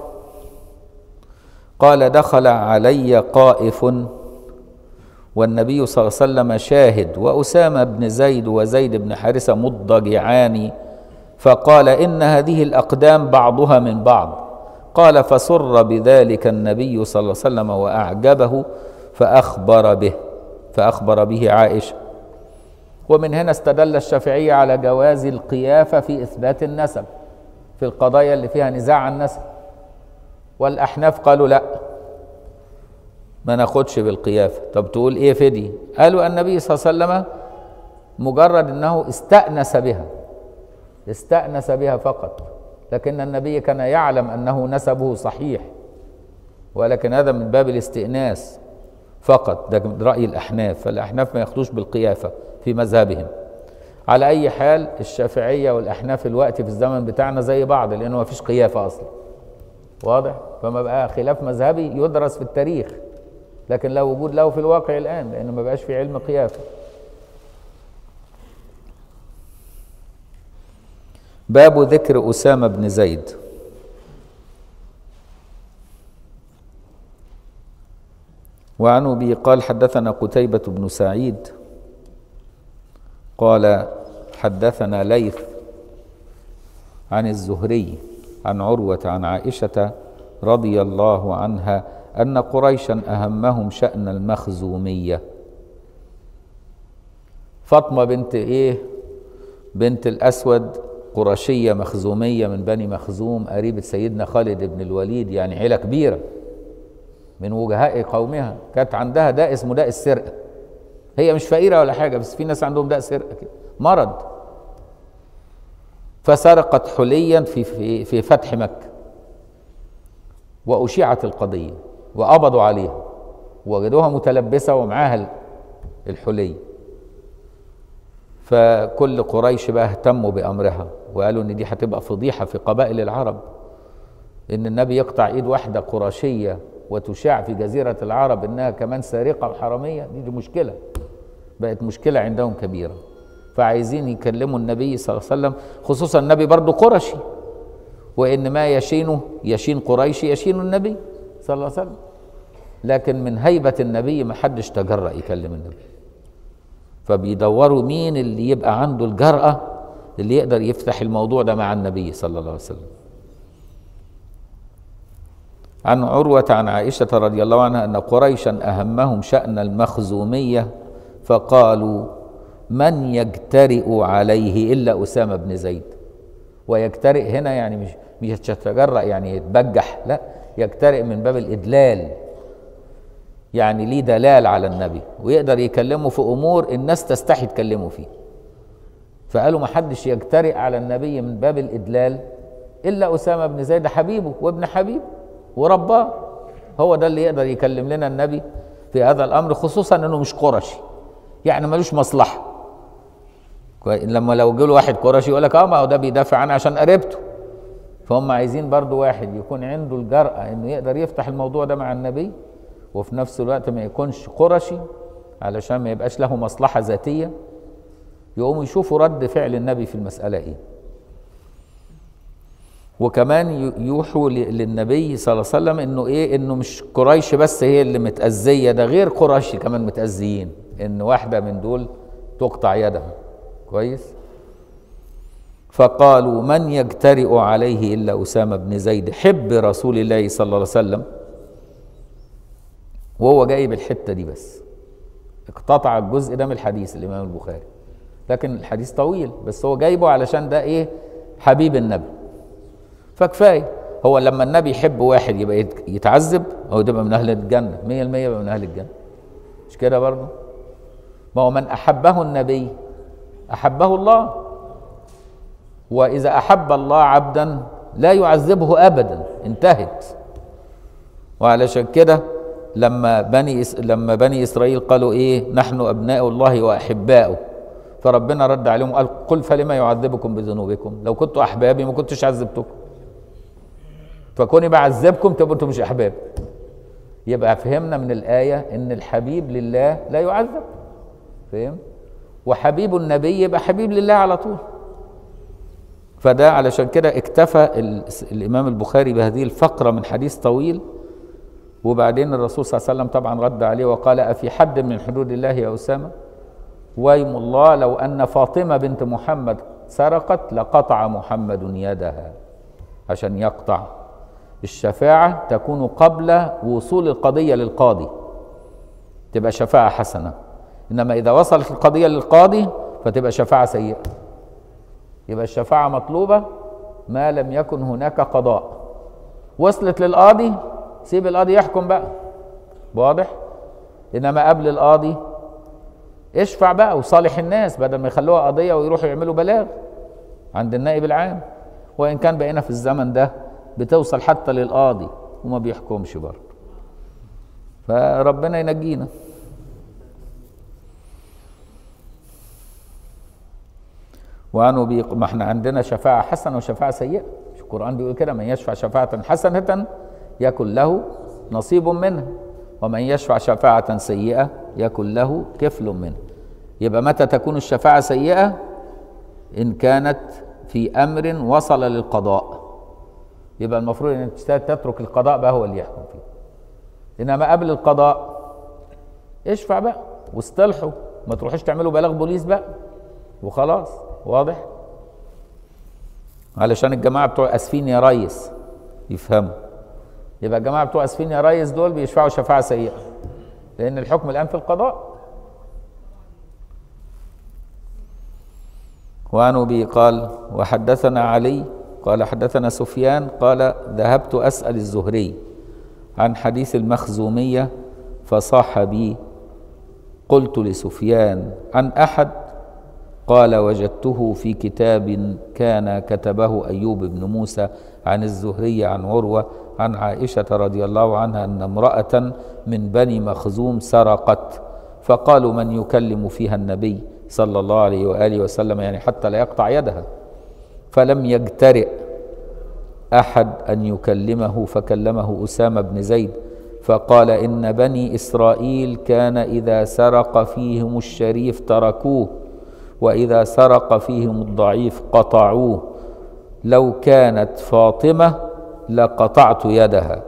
قال دخل علي قائف والنبي صلى الله عليه وسلم شاهد وأسامة بن زيد وزيد بن حارثة مضطجعان، فقال إن هذه الأقدام بعضها من بعض. قال فسر بذلك النبي صلى الله عليه وسلم وأعجبه فأخبر به فأخبر به عائشة. ومن هنا استدل الشافعية على جواز القيافة في إثبات النسب في القضايا اللي فيها نزاع عن النسب، والأحناف قالوا لا ما ناخدش بالقيافة. طب تقول ايه في دي؟ قالوا النبي صلى الله عليه وسلم مجرد انه استأنس بها استأنس بها فقط، لكن النبي كان يعلم انه نسبه صحيح، ولكن هذا من باب الاستئناس فقط، ده رأي الأحناف، فالأحناف ما ياخدوش بالقيافة في مذهبهم. على أي حال الشافعية والأحناف الوقت في الزمن بتاعنا زي بعض، لأنه ما فيش قيافة أصلا، واضح؟ فما بقى خلاف مذهبي يدرس في التاريخ، لكن لا وجود له في الواقع الآن، لأنه ما بقاش في علم قيافة. باب ذكر أسامة بن زيد. وعن أبي قال حدثنا قتيبة بن سعيد قال حدثنا ليث عن الزهري عن عروة عن عائشة رضي الله عنها أن قريشا أهمهم شأن المخزومية. فاطمة بنت إيه؟ بنت الأسود، قرشية مخزومية من بني مخزوم، قريبة سيدنا خالد بن الوليد، يعني عيلة كبيرة من وجهاء قومها. كانت عندها داء اسمه داء السرقة. هي مش فقيرة ولا حاجة، بس في ناس عندهم داء سرقة كده، مرض. فسرقت حليا في في في فتح مكة، وأشيعت القضية وقبضوا عليها ووجدوها متلبسة ومعاها الحلي. فكل قريش بقى اهتموا بأمرها وقالوا إن دي هتبقى فضيحة في قبائل العرب، إن النبي يقطع إيد واحدة قرشية وتشاع في جزيرة العرب إنها كمان سارقة وحرامية. دي, دي مشكلة، بقت مشكلة عندهم كبيرة. فعايزين يكلموا النبي صلى الله عليه وسلم، خصوصا النبي برضه قرشي، وإن ما يشينه يشين قريشي يشين النبي صلى الله عليه وسلم. لكن من هيبة النبي ما حدش تجرأ يكلم النبي، فبيدوروا مين اللي يبقى عنده الجرأة اللي يقدر يفتح الموضوع ده مع النبي صلى الله عليه وسلم. عن عروة عن عائشة رضي الله عنها أن قريشا أهمهم شأن المخزومية فقالوا من يجترئ عليه إلا أسامة بن زيد. ويجترئ هنا يعني مش مش يتجرأ يعني يتبجح، لا، يجترئ من باب الإدلال، يعني ليه دلال على النبي ويقدر يكلمه في أمور الناس تستحي تكلمه فيه. فقالوا ما حدش يجترئ على النبي من باب الإدلال إلا أسامة بن زيد، حبيبه وابن حبيب ورباه، هو ده اللي يقدر يكلم لنا النبي في هذا الأمر، خصوصا أنه مش قرشي، يعني ملوش مصلحة. لما لو جه له واحد قرشي يقول لك اه ما هو ده بيدافع عنه عشان قريبته، فهم عايزين برضو واحد يكون عنده الجرأة انه يقدر يفتح الموضوع ده مع النبي، وفي نفس الوقت ما يكونش قرشي علشان ما يبقاش له مصلحة ذاتية. يقوموا يشوفوا رد فعل النبي في المسألة ايه، وكمان يوحوا للنبي صلى الله عليه وسلم انه ايه، انه مش قريش بس هي اللي متأذية، ده غير قريش كمان متأذيين، ان واحدة من دول تقطع يدها. كويس. فقالوا من يجترئ عليه إلا أسامة بن زيد حب رسول الله صلى الله عليه وسلم. وهو جايب الحتة دي بس، اقتطع الجزء ده من الحديث الإمام البخاري، لكن الحديث طويل، بس هو جايبه علشان ده ايه، حبيب النبي. فكفاية هو لما النبي يحب واحد يبقى يتعذب، هو يبقى من أهل الجنة مية المية، يبقى من أهل الجنة، مش كده برضه؟ ما هو من أحبه النبي أحبه الله، وإذا أحب الله عبدا لا يعذبه أبدا، انتهت. وعلشان كده لما بني إس... لما بني إسرائيل قالوا إيه، نحن أبناء الله وأحباؤه، فربنا رد عليهم قال قل فلما يعذبكم بذنوبكم، لو كنتوا أحبابي ما كنتش عذبتكم، فكوني بعذبكم تبقوا أنتم مش أحباب. يبقى فهمنا من الآية إن الحبيب لله لا يعذب، فهم؟ وحبيب النبي يبقى حبيب لله على طول. فده علشان كده اكتفى الإمام البخاري بهذه الفقرة من حديث طويل، وبعدين الرسول صلى الله عليه وسلم طبعا رد عليه وقال أفي حد من حدود الله يا أسامة؟ وايم الله لو أن فاطمة بنت محمد سرقت لقطع محمد يدها. عشان يقطع الشفاعة تكون قبل وصول القضية للقاضي، تبقى شفاعة حسنة، إنما إذا وصلت القضية للقاضي فتبقى شفاعة سيئة. يبقى الشفاعة مطلوبة ما لم يكن هناك قضاء. وصلت للقاضي سيب القاضي يحكم بقى، واضح؟ إنما قبل القاضي اشفع بقى وصالح الناس، بدل ما يخلوها قضية ويروحوا يعملوا بلاغ عند النائب العام. وإن كان بقينا في الزمن ده بتوصل حتى للقاضي وما بيحكمش برضه، فربنا ينجينا. وعنه بي... ما احنا عندنا شفاعة حسنة وشفاعة سيئة، القرآن بيقول كده: من يشفع شفاعة حسنة يكن له نصيب منها، ومن يشفع شفاعة سيئة يكن له كفل منها. يبقى متى تكون الشفاعة سيئة؟ إن كانت في أمر وصل للقضاء، يبقى المفروض أن تترك القضاء بقى هو اللي يحكم فيه. إنما قبل القضاء اشفع بقى واصطلحوا، ما تروحش تعملوا بلاغ بوليس بقى وخلاص. واضح؟ علشان الجماعة بتوع أسفين يا ريس يفهموا. يبقى الجماعة بتوع أسفين يا ريس دول بيشفعوا شفاعة سيئة، لأن الحكم الآن في القضاء. وعن أبي قال: وحدثنا علي قال حدثنا سفيان قال: ذهبت أسأل الزهري عن حديث المخزومية فصاح بي، قلت لسفيان: عن أحد؟ قال: وجدته في كتاب كان كتبه أيوب بن موسى عن الزهري عن عروة عن عائشة رضي الله عنها أن امرأة من بني مخزوم سرقت، فقالوا: من يكلم فيها النبي صلى الله عليه وآله وسلم، يعني حتى لا يقطع يدها، فلم يجترئ أحد أن يكلمه، فكلمه أسامة بن زيد فقال: إن بني إسرائيل كان إذا سرق فيهم الشريف تركوه، وإذا سرق فيهم الضعيف قطعوه، لو كانت فاطمة لقطعت يدها.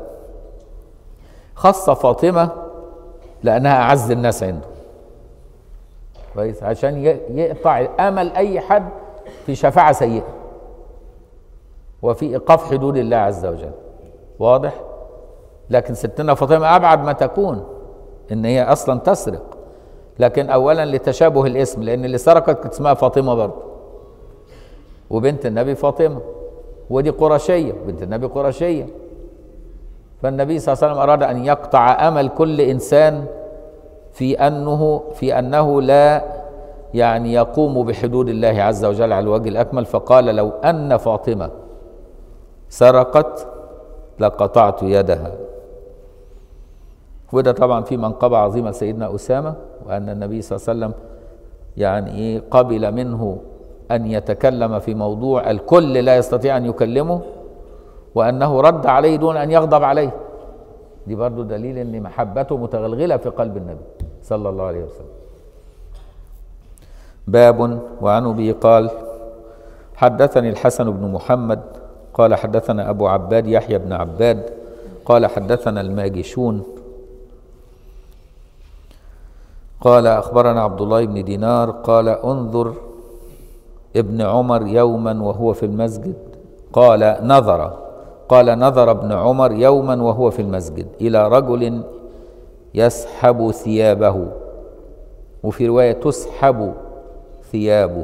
خص فاطمة لأنها أعز الناس عنده، كويس، عشان يقطع أمل أي حد في شفاعة سيئة وفي إيقاف حدود الله عز وجل. واضح؟ لكن ستنا فاطمة أبعد ما تكون إن هي أصلا تسرق، لكن أولا لتشابه الاسم، لأن اللي سرقت كانت اسمها فاطمة برضه، وبنت النبي فاطمة، ودي قرشية، بنت النبي قرشية. فالنبي صلى الله عليه وسلم أراد أن يقطع أمل كل إنسان في أنه في أنه لا يعني يقوم بحدود الله عز وجل على الوجه الأكمل، فقال: لو أن فاطمة سرقت لقطعت يدها. وده طبعا في منقبة عظيمة لسيدنا أسامة، وأن النبي صلى الله عليه وسلم يعني إيه قبل منه أن يتكلم في موضوع الكل لا يستطيع أن يكلمه، وأنه رد عليه دون أن يغضب عليه. دي برضو دليل أن محبته متغلغلة في قلب النبي صلى الله عليه وسلم. باب. وعن أبي قال: حدثني الحسن بن محمد قال حدثنا أبو عباد يحيى بن عباد قال حدثنا الماجشون قال أخبرنا عبد الله بن دينار قال: انظر ابن عمر يوما وهو في المسجد، قال نظر قال نظر ابن عمر يوما وهو في المسجد إلى رجل يسحب ثيابه، وفي رواية تسحب ثيابه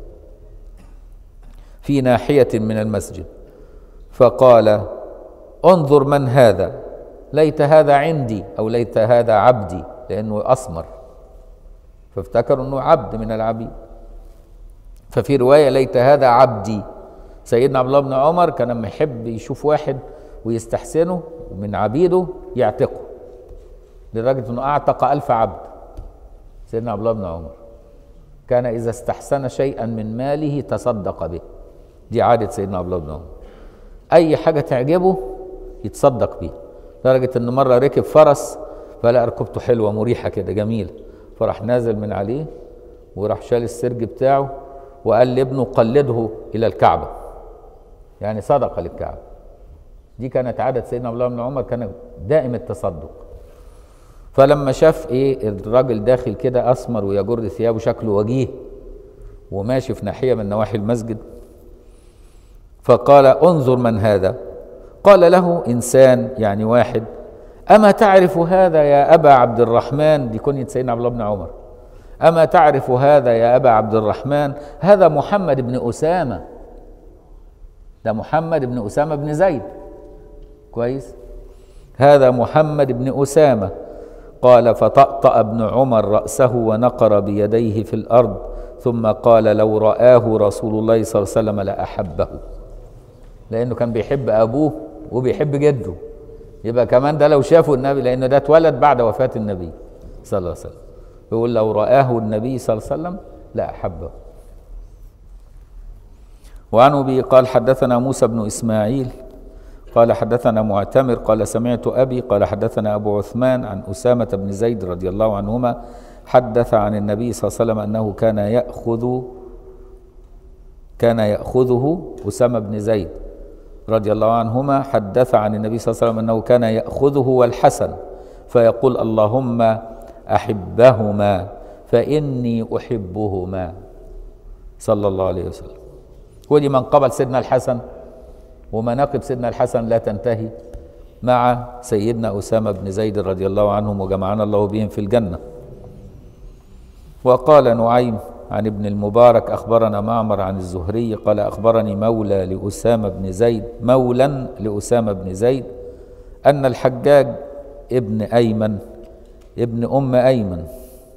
في ناحية من المسجد، فقال: انظر من هذا، ليت هذا عندي أو ليت هذا عبدي، لأنه أسمر فافتكروا أنه عبد من العبيد. ففي رواية ليت هذا عبدي. سيدنا عبد الله بن عمر كان لما يحب يشوف واحد ويستحسنه من عبيده يعتقه، لدرجة أنه أعتق ألف عبد. سيدنا عبد الله بن عمر كان إذا استحسن شيئا من ماله تصدق به، دي عادة سيدنا عبد الله بن عمر، أي حاجة تعجبه يتصدق بيه. لدرجة أنه مرة ركب فرس فلقى ركبته حلوة مريحة كده جميلة، فراح نازل من عليه وراح شال السرج بتاعه وقال لابنه: قلده إلى الكعبة، يعني صدقة للكعبة. دي كانت عادة سيدنا عبد الله بن عمر، كان دائم التصدق. فلما شاف ايه الراجل داخل كده اسمر ويجر ثيابه شكله وجيه وماشي في ناحية من نواحي المسجد، فقال: انظر من هذا. قال له إنسان يعني واحد: أما تعرف هذا يا أبا عبد الرحمن؟ دي كنية سيدنا عبد الله بن عمر. أما تعرف هذا يا أبا عبد الرحمن؟ هذا محمد بن أسامة، ده محمد بن أسامة بن زيد، كويس، هذا محمد بن أسامة. قال: فطأطأ ابن عمر رأسه ونقر بيديه في الأرض، ثم قال: لو رآه رسول الله صلى الله عليه وسلم لأحبه، لأنه كان بيحب أبوه وبيحب جده، يبقى كمان ده لو شافه النبي، لأنه ده اتولد بعد وفاة النبي صلى الله عليه وسلم، يقول: لو رآه النبي صلى الله عليه وسلم لأحبه. وعن أبي قال حدثنا موسى بن إسماعيل قال حدثنا معتمر قال سمعت أبي قال حدثنا أبو عثمان عن أسامة بن زيد رضي الله عنهما حدث عن النبي صلى الله عليه وسلم أنه كان يأخذ كان يأخذه أسامة بن زيد رضي الله عنهما حدث عن النبي صلى الله عليه وسلم أنه كان يأخذه والحسن فيقول اللهم أحبهما فإني أحبهما صلى الله عليه وسلم. ودي منقبة سيدنا الحسن، ومناقب سيدنا الحسن لا تنتهي مع سيدنا أسامة بن زيد رضي الله عنهم وجمعنا الله بهم في الجنة. وقال نعيم عن ابن المبارك أخبرنا معمر عن الزهري قال أخبرني مولى لأسامة بن زيد مولا لأسامة بن زيد أن الحجاج ابن أيمن ابن أم أيمن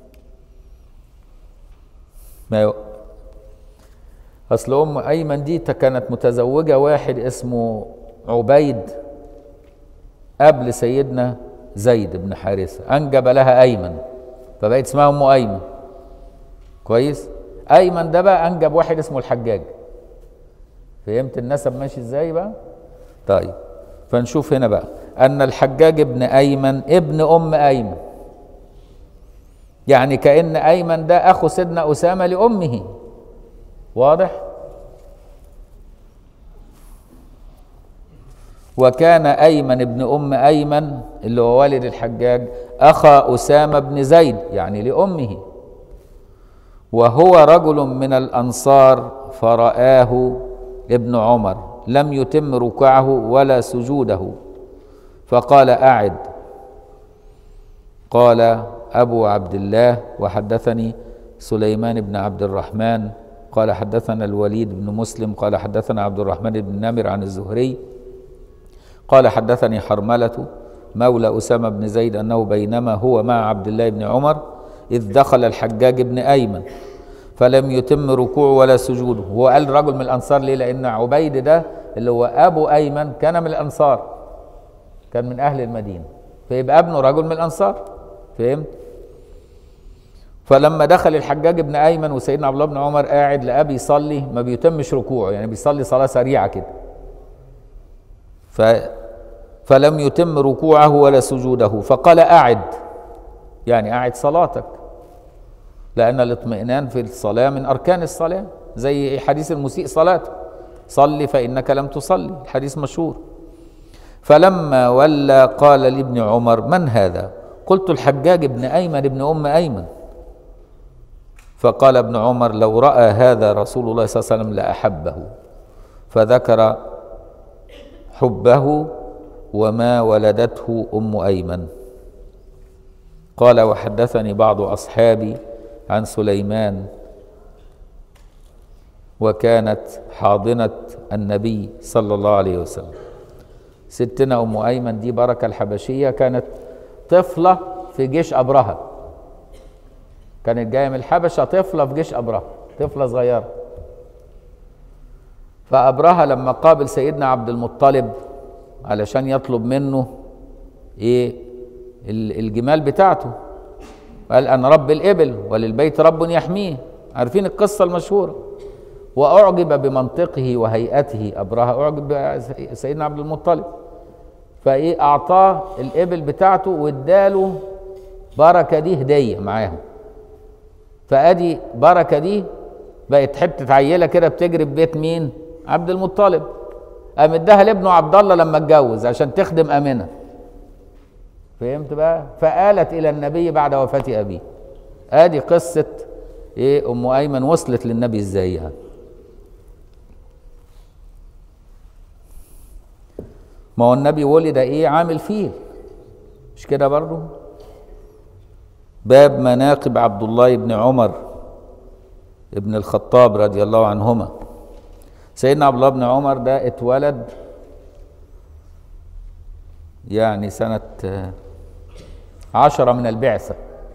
ما أصل أم أيمن دي كانت متزوجة واحد اسمه عبيد قبل سيدنا زيد بن حارثة، أنجب لها أيمن فبقت اسمها أم أيمن. كويس؟ أيمن ده بقى أنجب واحد اسمه الحجاج. فهمت النسب ماشي ازاي بقى؟ طيب فنشوف هنا بقى أن الحجاج ابن أيمن ابن أم أيمن، يعني كأن أيمن ده أخو سيدنا أسامة لأمه. واضح؟ وكان أيمن ابن أم أيمن اللي هو والد الحجاج أخا أسامة بن زيد يعني لأمه، وهو رجل من الأنصار فرآه ابن عمر لم يتم ركوعه ولا سجوده فقال أعد. قال أبو عبد الله وحدثني سليمان بن عبد الرحمن قال حدثنا الوليد بن مسلم قال حدثنا عبد الرحمن بن نمر عن الزهري قال حدثني حرملة مولى أسامة بن زيد أنه بينما هو مع عبد الله بن عمر إذ دخل الحجاج بن أيمن فلم يتم ركوعه ولا سجوده. هو قال رجل من الأنصار ليه؟ لأن عبيد ده اللي هو أبو أيمن كان من الأنصار، كان من أهل المدينة، فيبقى ابنه رجل من الأنصار. فهمت؟ فلما دخل الحجاج بن أيمن وسيدنا عبد الله بن عمر قاعد لقاه بيصلي ما بيتمش ركوعه، يعني بيصلي صلاة سريعة كده، ف فلم يتم ركوعه ولا سجوده فقال أعد، يعني أعد صلاتك، لأن الاطمئنان في الصلاة من أركان الصلاة، زي حديث المسيء صلاته صل فإنك لم تصلي، الحديث مشهور. فلما ولى قال لابن عمر من هذا؟ قلت الحجاج بن أيمن ابن أم أيمن. فقال ابن عمر لو رأى هذا رسول الله صلى الله عليه وسلم لأحبه، فذكر حبه وما ولدته أم أيمن. قال وحدثني بعض أصحابي عن سليمان وكانت حاضنة النبي صلى الله عليه وسلم. ستنا أم أيمن دي بركة الحبشية كانت طفلة في جيش أبرهة، كانت جاية من الحبشة طفلة في جيش أبرهة، طفلة صغيرة. فأبرهة لما قابل سيدنا عبد المطلب علشان يطلب منه إيه الجمال بتاعته، قال أنا رب الإبل وللبيت رب يحميه، عارفين القصة المشهورة. وأعجب بمنطقه وهيئته أبرهة، أعجب بسيدنا عبد المطلب، فإيه أعطاه الإبل بتاعته واداله بركة دي هدية معاهم. فأدي بركة دي بقت حتة عيلة كده بتجري ببيت مين؟ عبد المطلب. قام اداها لابنه عبد الله لما اتجوز عشان تخدم آمنة. فهمت بقى؟ فآلت إلى النبي بعد وفاة أبيه. آدي قصة إيه أم أيمن وصلت للنبي إزاي يعني. ما هو النبي ولد إيه عامل فيل، مش كده برضو؟ باب مناقب عبد الله بن عمر ابن الخطاب رضي الله عنهما. سيدنا عبد الله بن عمر ده اتولد يعني سنة عشرة من البعثة،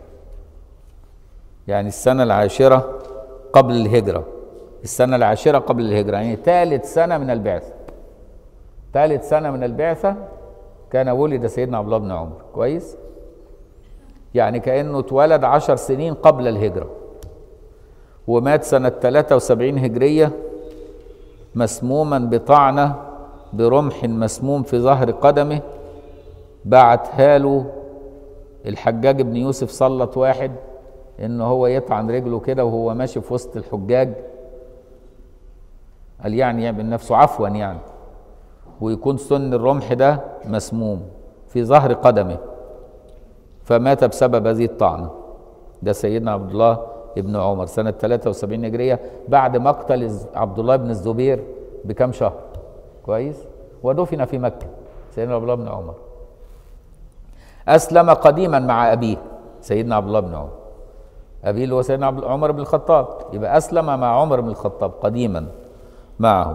يعني السنة العاشرة قبل الهجرة، السنة العاشرة قبل الهجرة، يعني ثالث سنة من البعثة، ثالث سنة من البعثة كان ولد سيدنا عبد الله بن عمر. كويس؟ يعني كأنه اتولد عشر سنين قبل الهجرة، ومات سنة ثلاثة وسبعين هجرية مسموما بطعنة برمح مسموم في ظهر قدمه، بعتها له الحجاج بن يوسف، سلط واحد ان هو يطعن رجله كده وهو ماشي في وسط الحجاج، قال يعني يعمل نفسه عفوا يعني، ويكون سن الرمح ده مسموم في ظهر قدمه، فمات بسبب هذه الطعنة. ده سيدنا عبد الله ابن عمر سنة ثلاثة وسبعين هجرية، بعد مقتل عبد الله بن الزبير بكم شهر، كويس، ودفن في مكة سيدنا عبد الله بن عمر. أسلم قديما مع أبيه سيدنا عبد الله بن عمر، أبيه اللي هو سيدنا عمر بن الخطاب، يبقى أسلم مع عمر بن الخطاب قديما معه.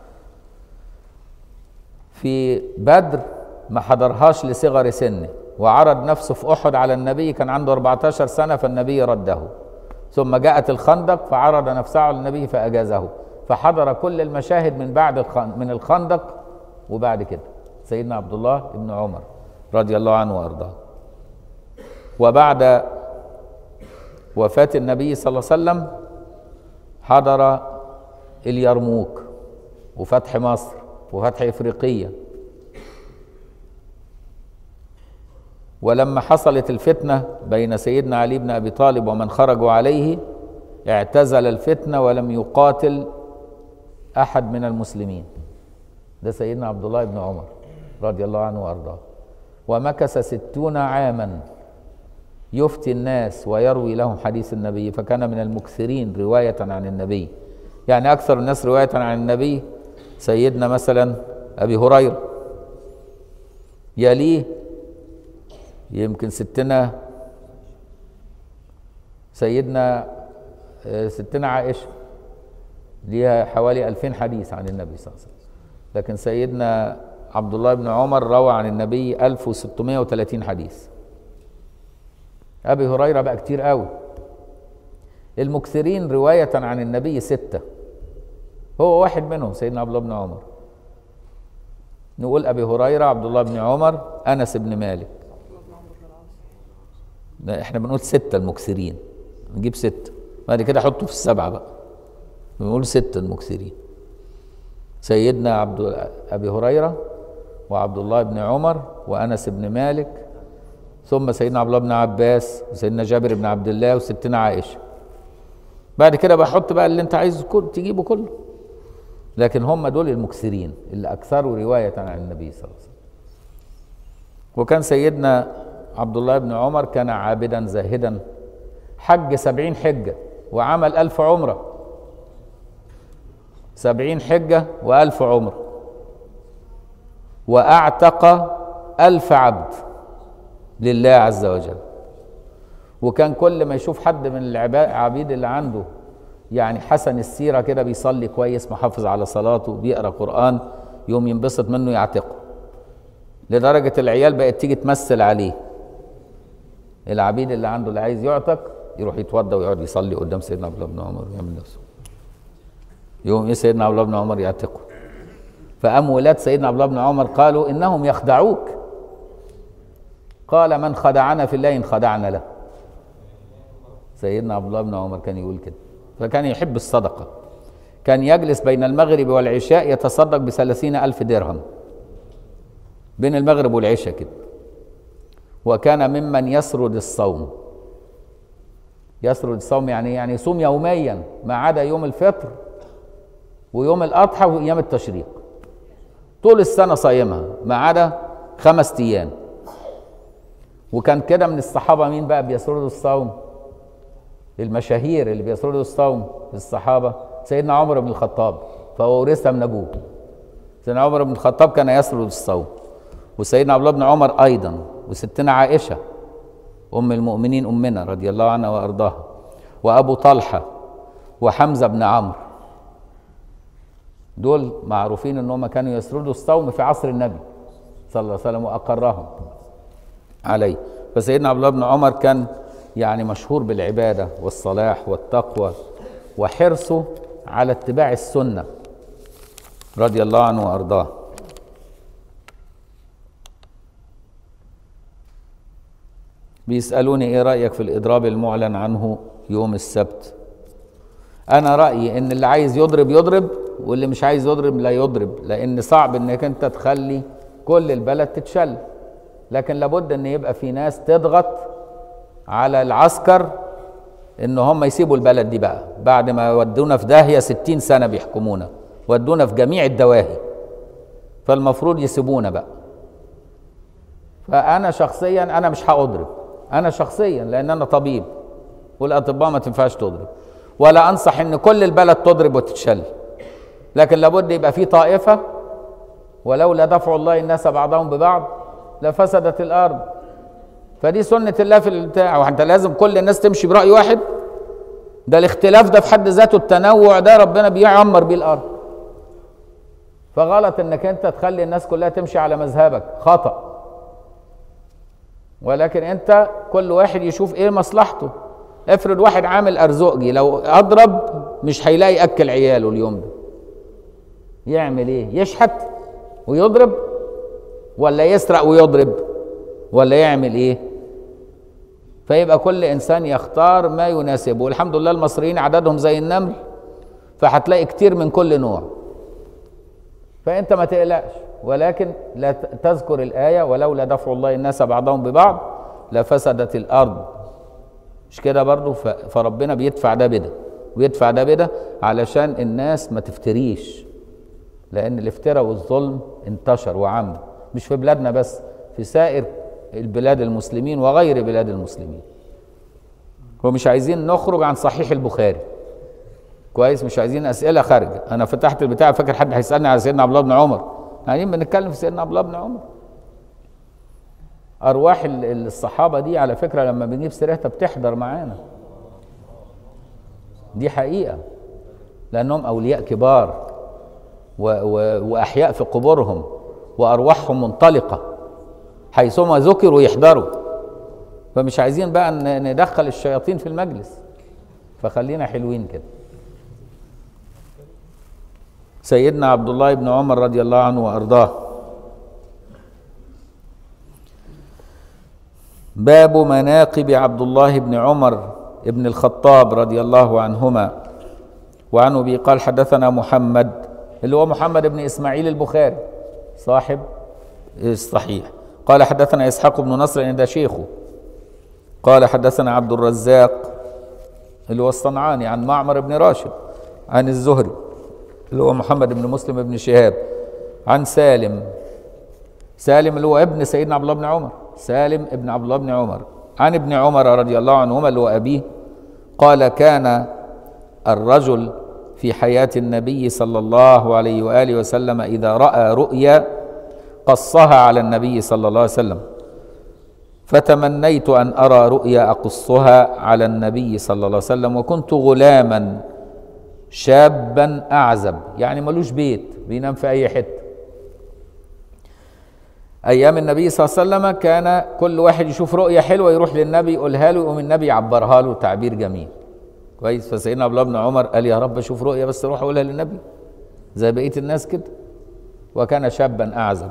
في بدر ما حضرهاش لصغر سنه، وعرض نفسه في أحد على النبي، كان عنده أربعة عشر سنة فالنبي رده، ثم جاءت الخندق فعرض نفسه على النبي فأجازه، فحضر كل المشاهد من بعد من الخندق وبعد كده سيدنا عبد الله بن عمر رضي الله عنه وأرضاه. وبعد وفاة النبي صلى الله عليه وسلم حضر اليرموك وفتح مصر وفتح إفريقية. ولما حصلت الفتنة بين سيدنا علي بن أبي طالب ومن خرجوا عليه، اعتزل الفتنة ولم يقاتل أحد من المسلمين. ده سيدنا عبد الله بن عمر رضي الله عنه وأرضاه. ومكث ستون عاما يفتي الناس ويروي لهم حديث النبي، فكان من المكثرين رواية عن النبي. يعني أكثر الناس رواية عن النبي سيدنا مثلا أبي هريرة، يليه يمكن ستنا سيدنا ستنا عائشة ليها حوالي ألفين حديث عن النبي صلى الله عليه وسلم، لكن سيدنا عبد الله بن عمر روى عن النبي ألف وستمائة وثلاثين حديث. أبي هريرة بقى كتير قوي. المكثرين رواية عن النبي ستة، هو واحد منهم سيدنا عبد الله بن عمر. نقول أبي هريرة، عبد الله بن عمر، أنس بن مالك. احنا بنقول ستة المكثرين، نجيب ستة بعد كده حطه في السبعة بقى، بنقول ستة المكثرين: سيدنا عبد أبي هريرة وعبد الله بن عمر وأنس بن مالك، ثم سيدنا عبد الله بن عباس وسيدنا جابر بن عبد الله وستنا عائشة. بعد كده بحط بقى اللي انت عايزه كل تجيبه كله، لكن هم دول المكثرين اللي أكثروا رواية عن النبي صلى الله عليه وسلم. وكان سيدنا عبد الله بن عمر كان عابدا زاهدا، حج سبعين حجة وعمل ألف عمرة، سبعين حجة وألف عمرة، وأعتق ألف عبد لله عز وجل. وكان كل ما يشوف حد من العبيد اللي عنده يعني حسن السيرة كده، بيصلي كويس، محافظ على صلاته، بيقرأ قرآن، يوم ينبسط منه يعتقه، لدرجة العيال بقت تيجي تمثل عليه. العبيد اللي عنده اللي عايز يعتق يروح يتوضى ويقعد يصلي قدام سيدنا عبد الله بن عمر ويعمل نفسه، يوم ايه سيدنا عبد الله بن عمر يعتقه. فقام ولاد سيدنا عبد الله بن عمر قالوا انهم يخدعوك، قال: من خدعنا في الله خدعنا له. سيدنا عبد الله بن عمر كان يقول كده، فكان يحب الصدقة. كان يجلس بين المغرب والعشاء يتصدق بثلاثين ألف درهم بين المغرب والعشاء كده. وكان ممن يسرد الصوم. يسرد الصوم يعني يعني يصوم يوميا ما عدا يوم الفطر ويوم الأضحى وأيام التشريق، طول السنة صايمها ما عدا خمس أيام. وكان كده من الصحابة مين بقى بيسردوا الصوم؟ المشاهير اللي بيسردوا الصوم في الصحابة سيدنا عمر بن الخطاب، فهو ورثها من أبوه. سيدنا عمر بن الخطاب كان يسرد الصوم، وسيدنا عبد الله بن عمر أيضا، وستنا عائشة أم المؤمنين أمنا رضي الله عنها وأرضاها، وأبو طلحة وحمزة بن عمرو. دول معروفين أنهم كانوا يسردوا الصوم في عصر النبي صلى الله عليه وسلم وأقرهم عليه. فسيدنا عبد الله بن عمر كان يعني مشهور بالعبادة والصلاح والتقوى وحرصه على اتباع السنة رضي الله عنه وأرضاه. بيسألوني ايه رأيك في الإضراب المعلن عنه يوم السبت؟ أنا رأيي إن اللي عايز يضرب يضرب، واللي مش عايز يضرب لا يضرب، لان صعب انك انت تخلي كل البلد تتشل، لكن لابد ان يبقى في ناس تضغط على العسكر ان هم يسيبوا البلد دي بقى، بعد ما ودونا في داهيه ستين سنه بيحكمونا، ودونا في جميع الدواهي، فالمفروض يسيبونا بقى. فانا شخصيا انا مش هاضرب، انا شخصيا لان انا طبيب والاطباء ما تنفعش تضرب، ولا انصح ان كل البلد تضرب وتتشل، لكن لابد يبقى في طائفه، ولولا دفع الله الناس بعضهم ببعض لفسدت الارض. فدي سنه الله في البتاع، وانت لازم كل الناس تمشي براي واحد؟ ده الاختلاف ده في حد ذاته، التنوع ده ربنا بيعمر بيه الارض. فغلط انك انت تخلي الناس كلها تمشي على مذهبك، خطأ. ولكن انت كل واحد يشوف ايه مصلحته. افرض واحد عامل ارزقجي، لو اضرب مش هيلاقي ياكل عياله اليوم ده، يعمل ايه؟ يشحت ويضرب، ولا يسرق ويضرب، ولا يعمل ايه؟ فيبقى كل انسان يختار ما يناسبه. والحمد لله المصريين عددهم زي النمل، فهتلاقي كتير من كل نوع، فانت ما تقلقش. ولكن لا تذكر الايه ولولا دفع الله الناس بعضهم ببعض لفسدت الارض، مش كده برضو؟ فربنا بيدفع ده بده ويدفع ده بده علشان الناس ما تفتريش، لان الافتراء والظلم انتشر وعم، مش في بلادنا بس، في سائر البلاد المسلمين وغير بلاد المسلمين. ومش عايزين نخرج عن صحيح البخاري، كويس؟ مش عايزين اسئله خارجه. انا فتحت البتاع فاكر حد هيسالني على سيدنا عبد الله بن عمر، قاعدين بنتكلم في سيدنا عبد الله بن عمر. ارواح الصحابه دي على فكره لما بنجيب سيرتها بتحضر معانا، دي حقيقه، لانهم اولياء كبار و و واحياء في قبورهم، وارواحهم منطلقه حيثما ذكروا يحضروا. فمش عايزين بقى ندخل الشياطين في المجلس، فخلينا حلوين كده. سيدنا عبد الله بن عمر رضي الله عنه وارضاه. باب مناقب عبد الله بن عمر بن الخطاب رضي الله عنهما. وعن ابي قال حدثنا محمد اللي هو محمد بن اسماعيل البخاري صاحب الصحيح، قال حدثنا اسحاق بن نصر ده شيخه، قال حدثنا عبد الرزاق اللي هو الصنعاني عن معمر بن راشد عن الزهري اللي هو محمد بن مسلم بن شهاب عن سالم، سالم اللي هو ابن سيدنا عبد الله بن عمر، سالم ابن عبد الله بن عمر عن ابن عمر رضي الله عنهما اللي هو أبيه، قال كان الرجل في حياة النبي صلى الله عليه وآله وسلم إذا رأى رؤيا قصها على النبي صلى الله عليه وسلم، فتمنيت أن أرى رؤيا أقصها على النبي صلى الله عليه وسلم، وكنت غلاما شابا أعزب، يعني ملوش بيت بينام في أي حتة. أيام النبي صلى الله عليه وسلم كان كل واحد يشوف رؤية حلوة يروح للنبي يقولها له، يقوم النبي يعبرها له تعبير جميل، كويس؟ فسيدنا عبد الله بن عمر قال يا رب أشوف رؤية بس أروح أقولها للنبي زي بقية الناس كده. وكان شابا أعزب.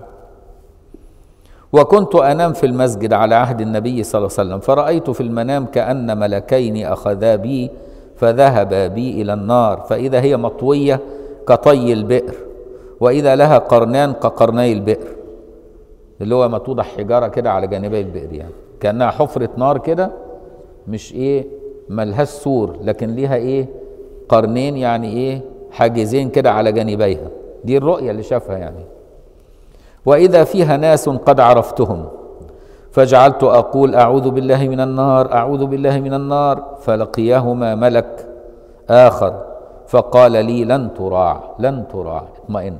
وكنت أنام في المسجد على عهد النبي صلى الله عليه وسلم، فرأيت في المنام كأن ملكين أخذا بي فذهبا بي إلى النار، فإذا هي مطوية كطي البئر، وإذا لها قرنان كقرني البئر، اللي هو ما توضح حجارة كده على جانبي البئر، يعني كأنها حفرة نار كده، مش إيه ملهاش سور، لكن ليها إيه قرنين، يعني إيه حاجزين كده على جانبيها. دي الرؤية اللي شافها يعني. وإذا فيها ناس قد عرفتهم، فجعلت أقول أعوذ بالله من النار أعوذ بالله من النار، فلقيهما ملك آخر فقال لي لن تراع لن تراع اطمئن.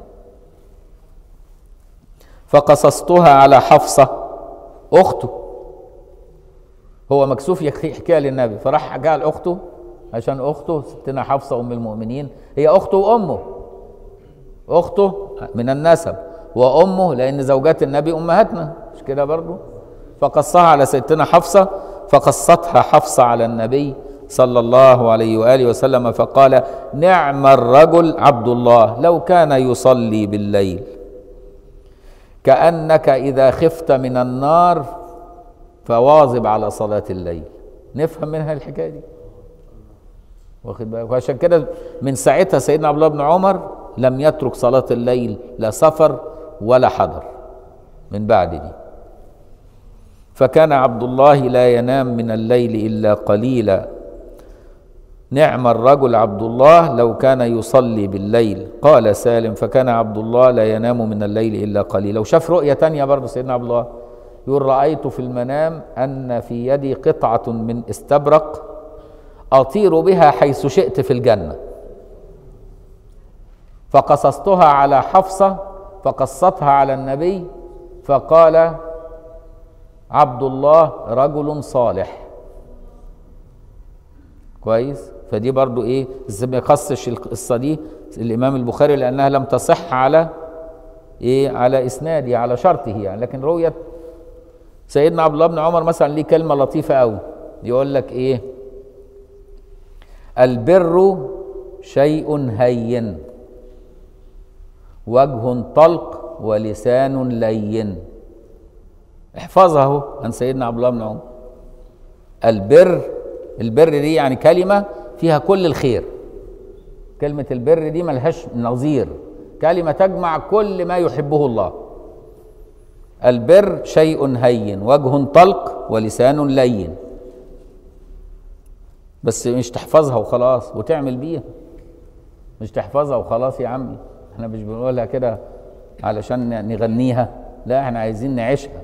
فقصصتها على حفصة أخته، هو مكسوف يحكيها للنبي، فراح حكاها لأخته عشان أخته ستنا حفصة أم المؤمنين هي أخته وأمه، أخته من النسب وأمه لأن زوجات النبي أمهاتنا، مش كده برضو؟ فقصها على ستنا حفصة، فقصتها حفصة على النبي صلى الله عليه وآله وسلم، فقال نعم الرجل عبد الله لو كان يصلي بالليل، كأنك إذا خفت من النار فواظب على صلاة الليل. نفهم منها الحكاية دي، واخد بالك؟ وعشان كده من ساعتها سيدنا عبد الله بن عمر لم يترك صلاة الليل لا سفر ولا حضر من بعد دي. فكان عبد الله لا ينام من الليل إلا قليلا، نعم الرجل عبد الله لو كان يصلي بالليل. قال سالم فكان عبد الله لا ينام من الليل إلا قليلا. وشاف رؤية تانية برضه سيدنا عبد الله، يقول رأيت في المنام أن في يدي قطعة من استبرق أطير بها حيث شئت في الجنة، فقصصتها على حفصة فقصتها على النبي فقال عبد الله رجل صالح. كويس. فدي برضو ايه، ما يخصش القصه دي الامام البخاري لانها لم تصح على ايه، على اسناده على شرطه يعني. لكن رؤيه سيدنا عبد الله بن عمر مثلا ليه كلمه لطيفه قوي، يقول لك ايه، البر شيء هين وجه طلق ولسان لين. احفظها عن سيدنا عبد الله بن عمر. البر، البر دي يعني كلمة فيها كل الخير. كلمة البر دي ملهاش نظير، كلمة تجمع كل ما يحبه الله. البر شيء هين وجه طلق ولسان لين. بس مش تحفظها وخلاص وتعمل بيها، مش تحفظها وخلاص يا عمي، احنا مش بنقولها كده علشان نغنيها، لا احنا عايزين نعيشها.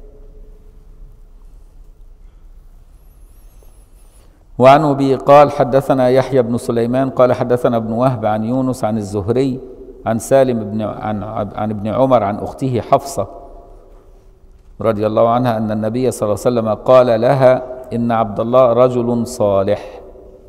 وعن أبي قال حدثنا يحيى بن سليمان قال حدثنا ابن وهب عن يونس عن الزهري عن سالم بن عن, عن ابن عمر عن أخته حفصة رضي الله عنها أن النبي صلى الله عليه وسلم قال لها إن عبد الله رجل صالح.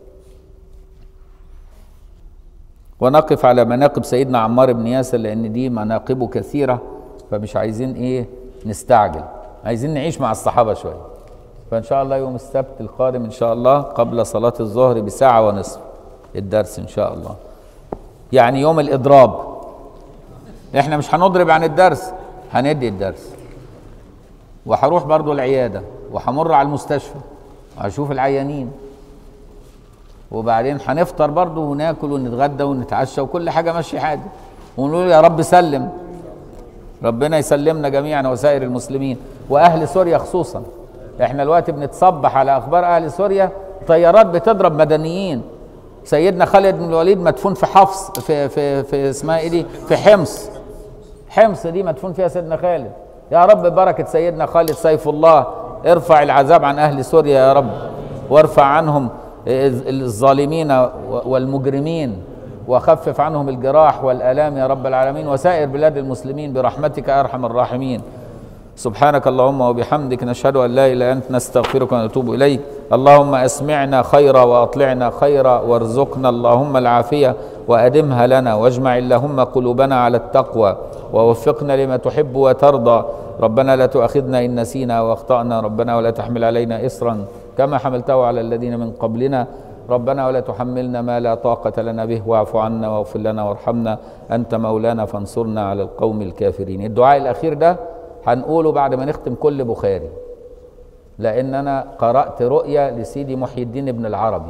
ونقف على مناقب سيدنا عمار بن ياسر لأن دي مناقبه كثيرة، فمش عايزين إيه نستعجل، عايزين نعيش مع الصحابة شوية. فإن شاء الله يوم السبت القادم إن شاء الله قبل صلاة الظهر بساعة ونصف الدرس إن شاء الله، يعني يوم الإضراب. إحنا مش هنضرب عن الدرس، هندي الدرس، وهروح برضو العيادة وهمر على المستشفى وهشوف العيانين، وبعدين هنفطر برضو وناكل ونتغدى ونتعشى وكل حاجة ماشية حاجة، ونقول يا رب سلم، ربنا يسلمنا جميعا وسائر المسلمين وأهل سوريا خصوصا. احنا دلوقتي بنتصبح على اخبار اهل سوريا، طيارات بتضرب مدنيين. سيدنا خالد بن الوليد مدفون في حفص في في في اسمها ايه دي، في حمص. حمص دي مدفون فيها سيدنا خالد. يا رب بركة سيدنا خالد سيف الله ارفع العذاب عن اهل سوريا يا رب، وارفع عنهم الظالمين والمجرمين، وخفف عنهم الجراح والآلام يا رب العالمين، وسائر بلاد المسلمين برحمتك يا ارحم الراحمين. سبحانك اللهم وبحمدك نشهد أن لا إله إلا أنت نستغفرك ونتوب إليك. اللهم أسمعنا خيرا وأطلعنا خيرا وارزقنا اللهم العافية وأدمها لنا، واجمع اللهم قلوبنا على التقوى ووفقنا لما تحب وترضى. ربنا لا تؤاخذنا إن نسينا وأخطأنا، ربنا ولا تحمل علينا إصرا كما حملته على الذين من قبلنا، ربنا ولا تحملنا ما لا طاقة لنا به، واعف عنا واغفر لنا وارحمنا، أنت مولانا فانصرنا على القوم الكافرين. الدعاء الأخير ده هنقوله بعد ما نختم كل بخاري، لأن أنا قرأت رؤية لسيدي محي الدين ابن العربي،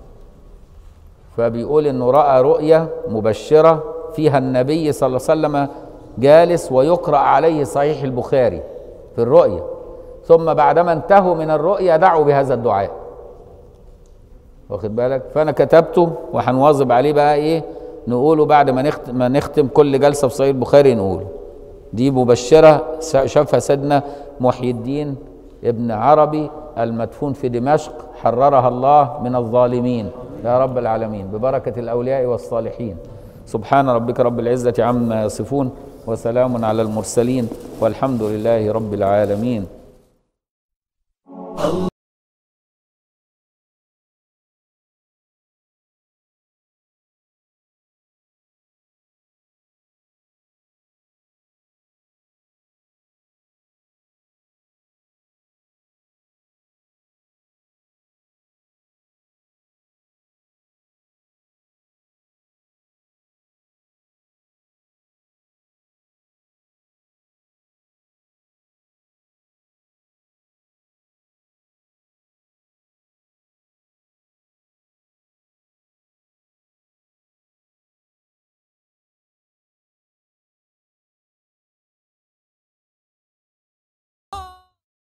فبيقول إنه رأى رؤية مبشرة فيها النبي صلى الله عليه وسلم جالس ويقرأ عليه صحيح البخاري في الرؤية، ثم بعدما انتهوا من الرؤية دعوا بهذا الدعاء. واخد بالك؟ فأنا كتبته وهنواظب عليه بقى إيه نقوله بعد ما نختم, ما نختم كل جلسة في صحيح البخاري نقوله. دي مبشرة شافها سيدنا محي الدين ابن عربي المدفون في دمشق، حررها الله من الظالمين يا رب العالمين ببركة الأولياء والصالحين. سبحان ربك رب العزة عما يصفون وسلام على المرسلين والحمد لله رب العالمين.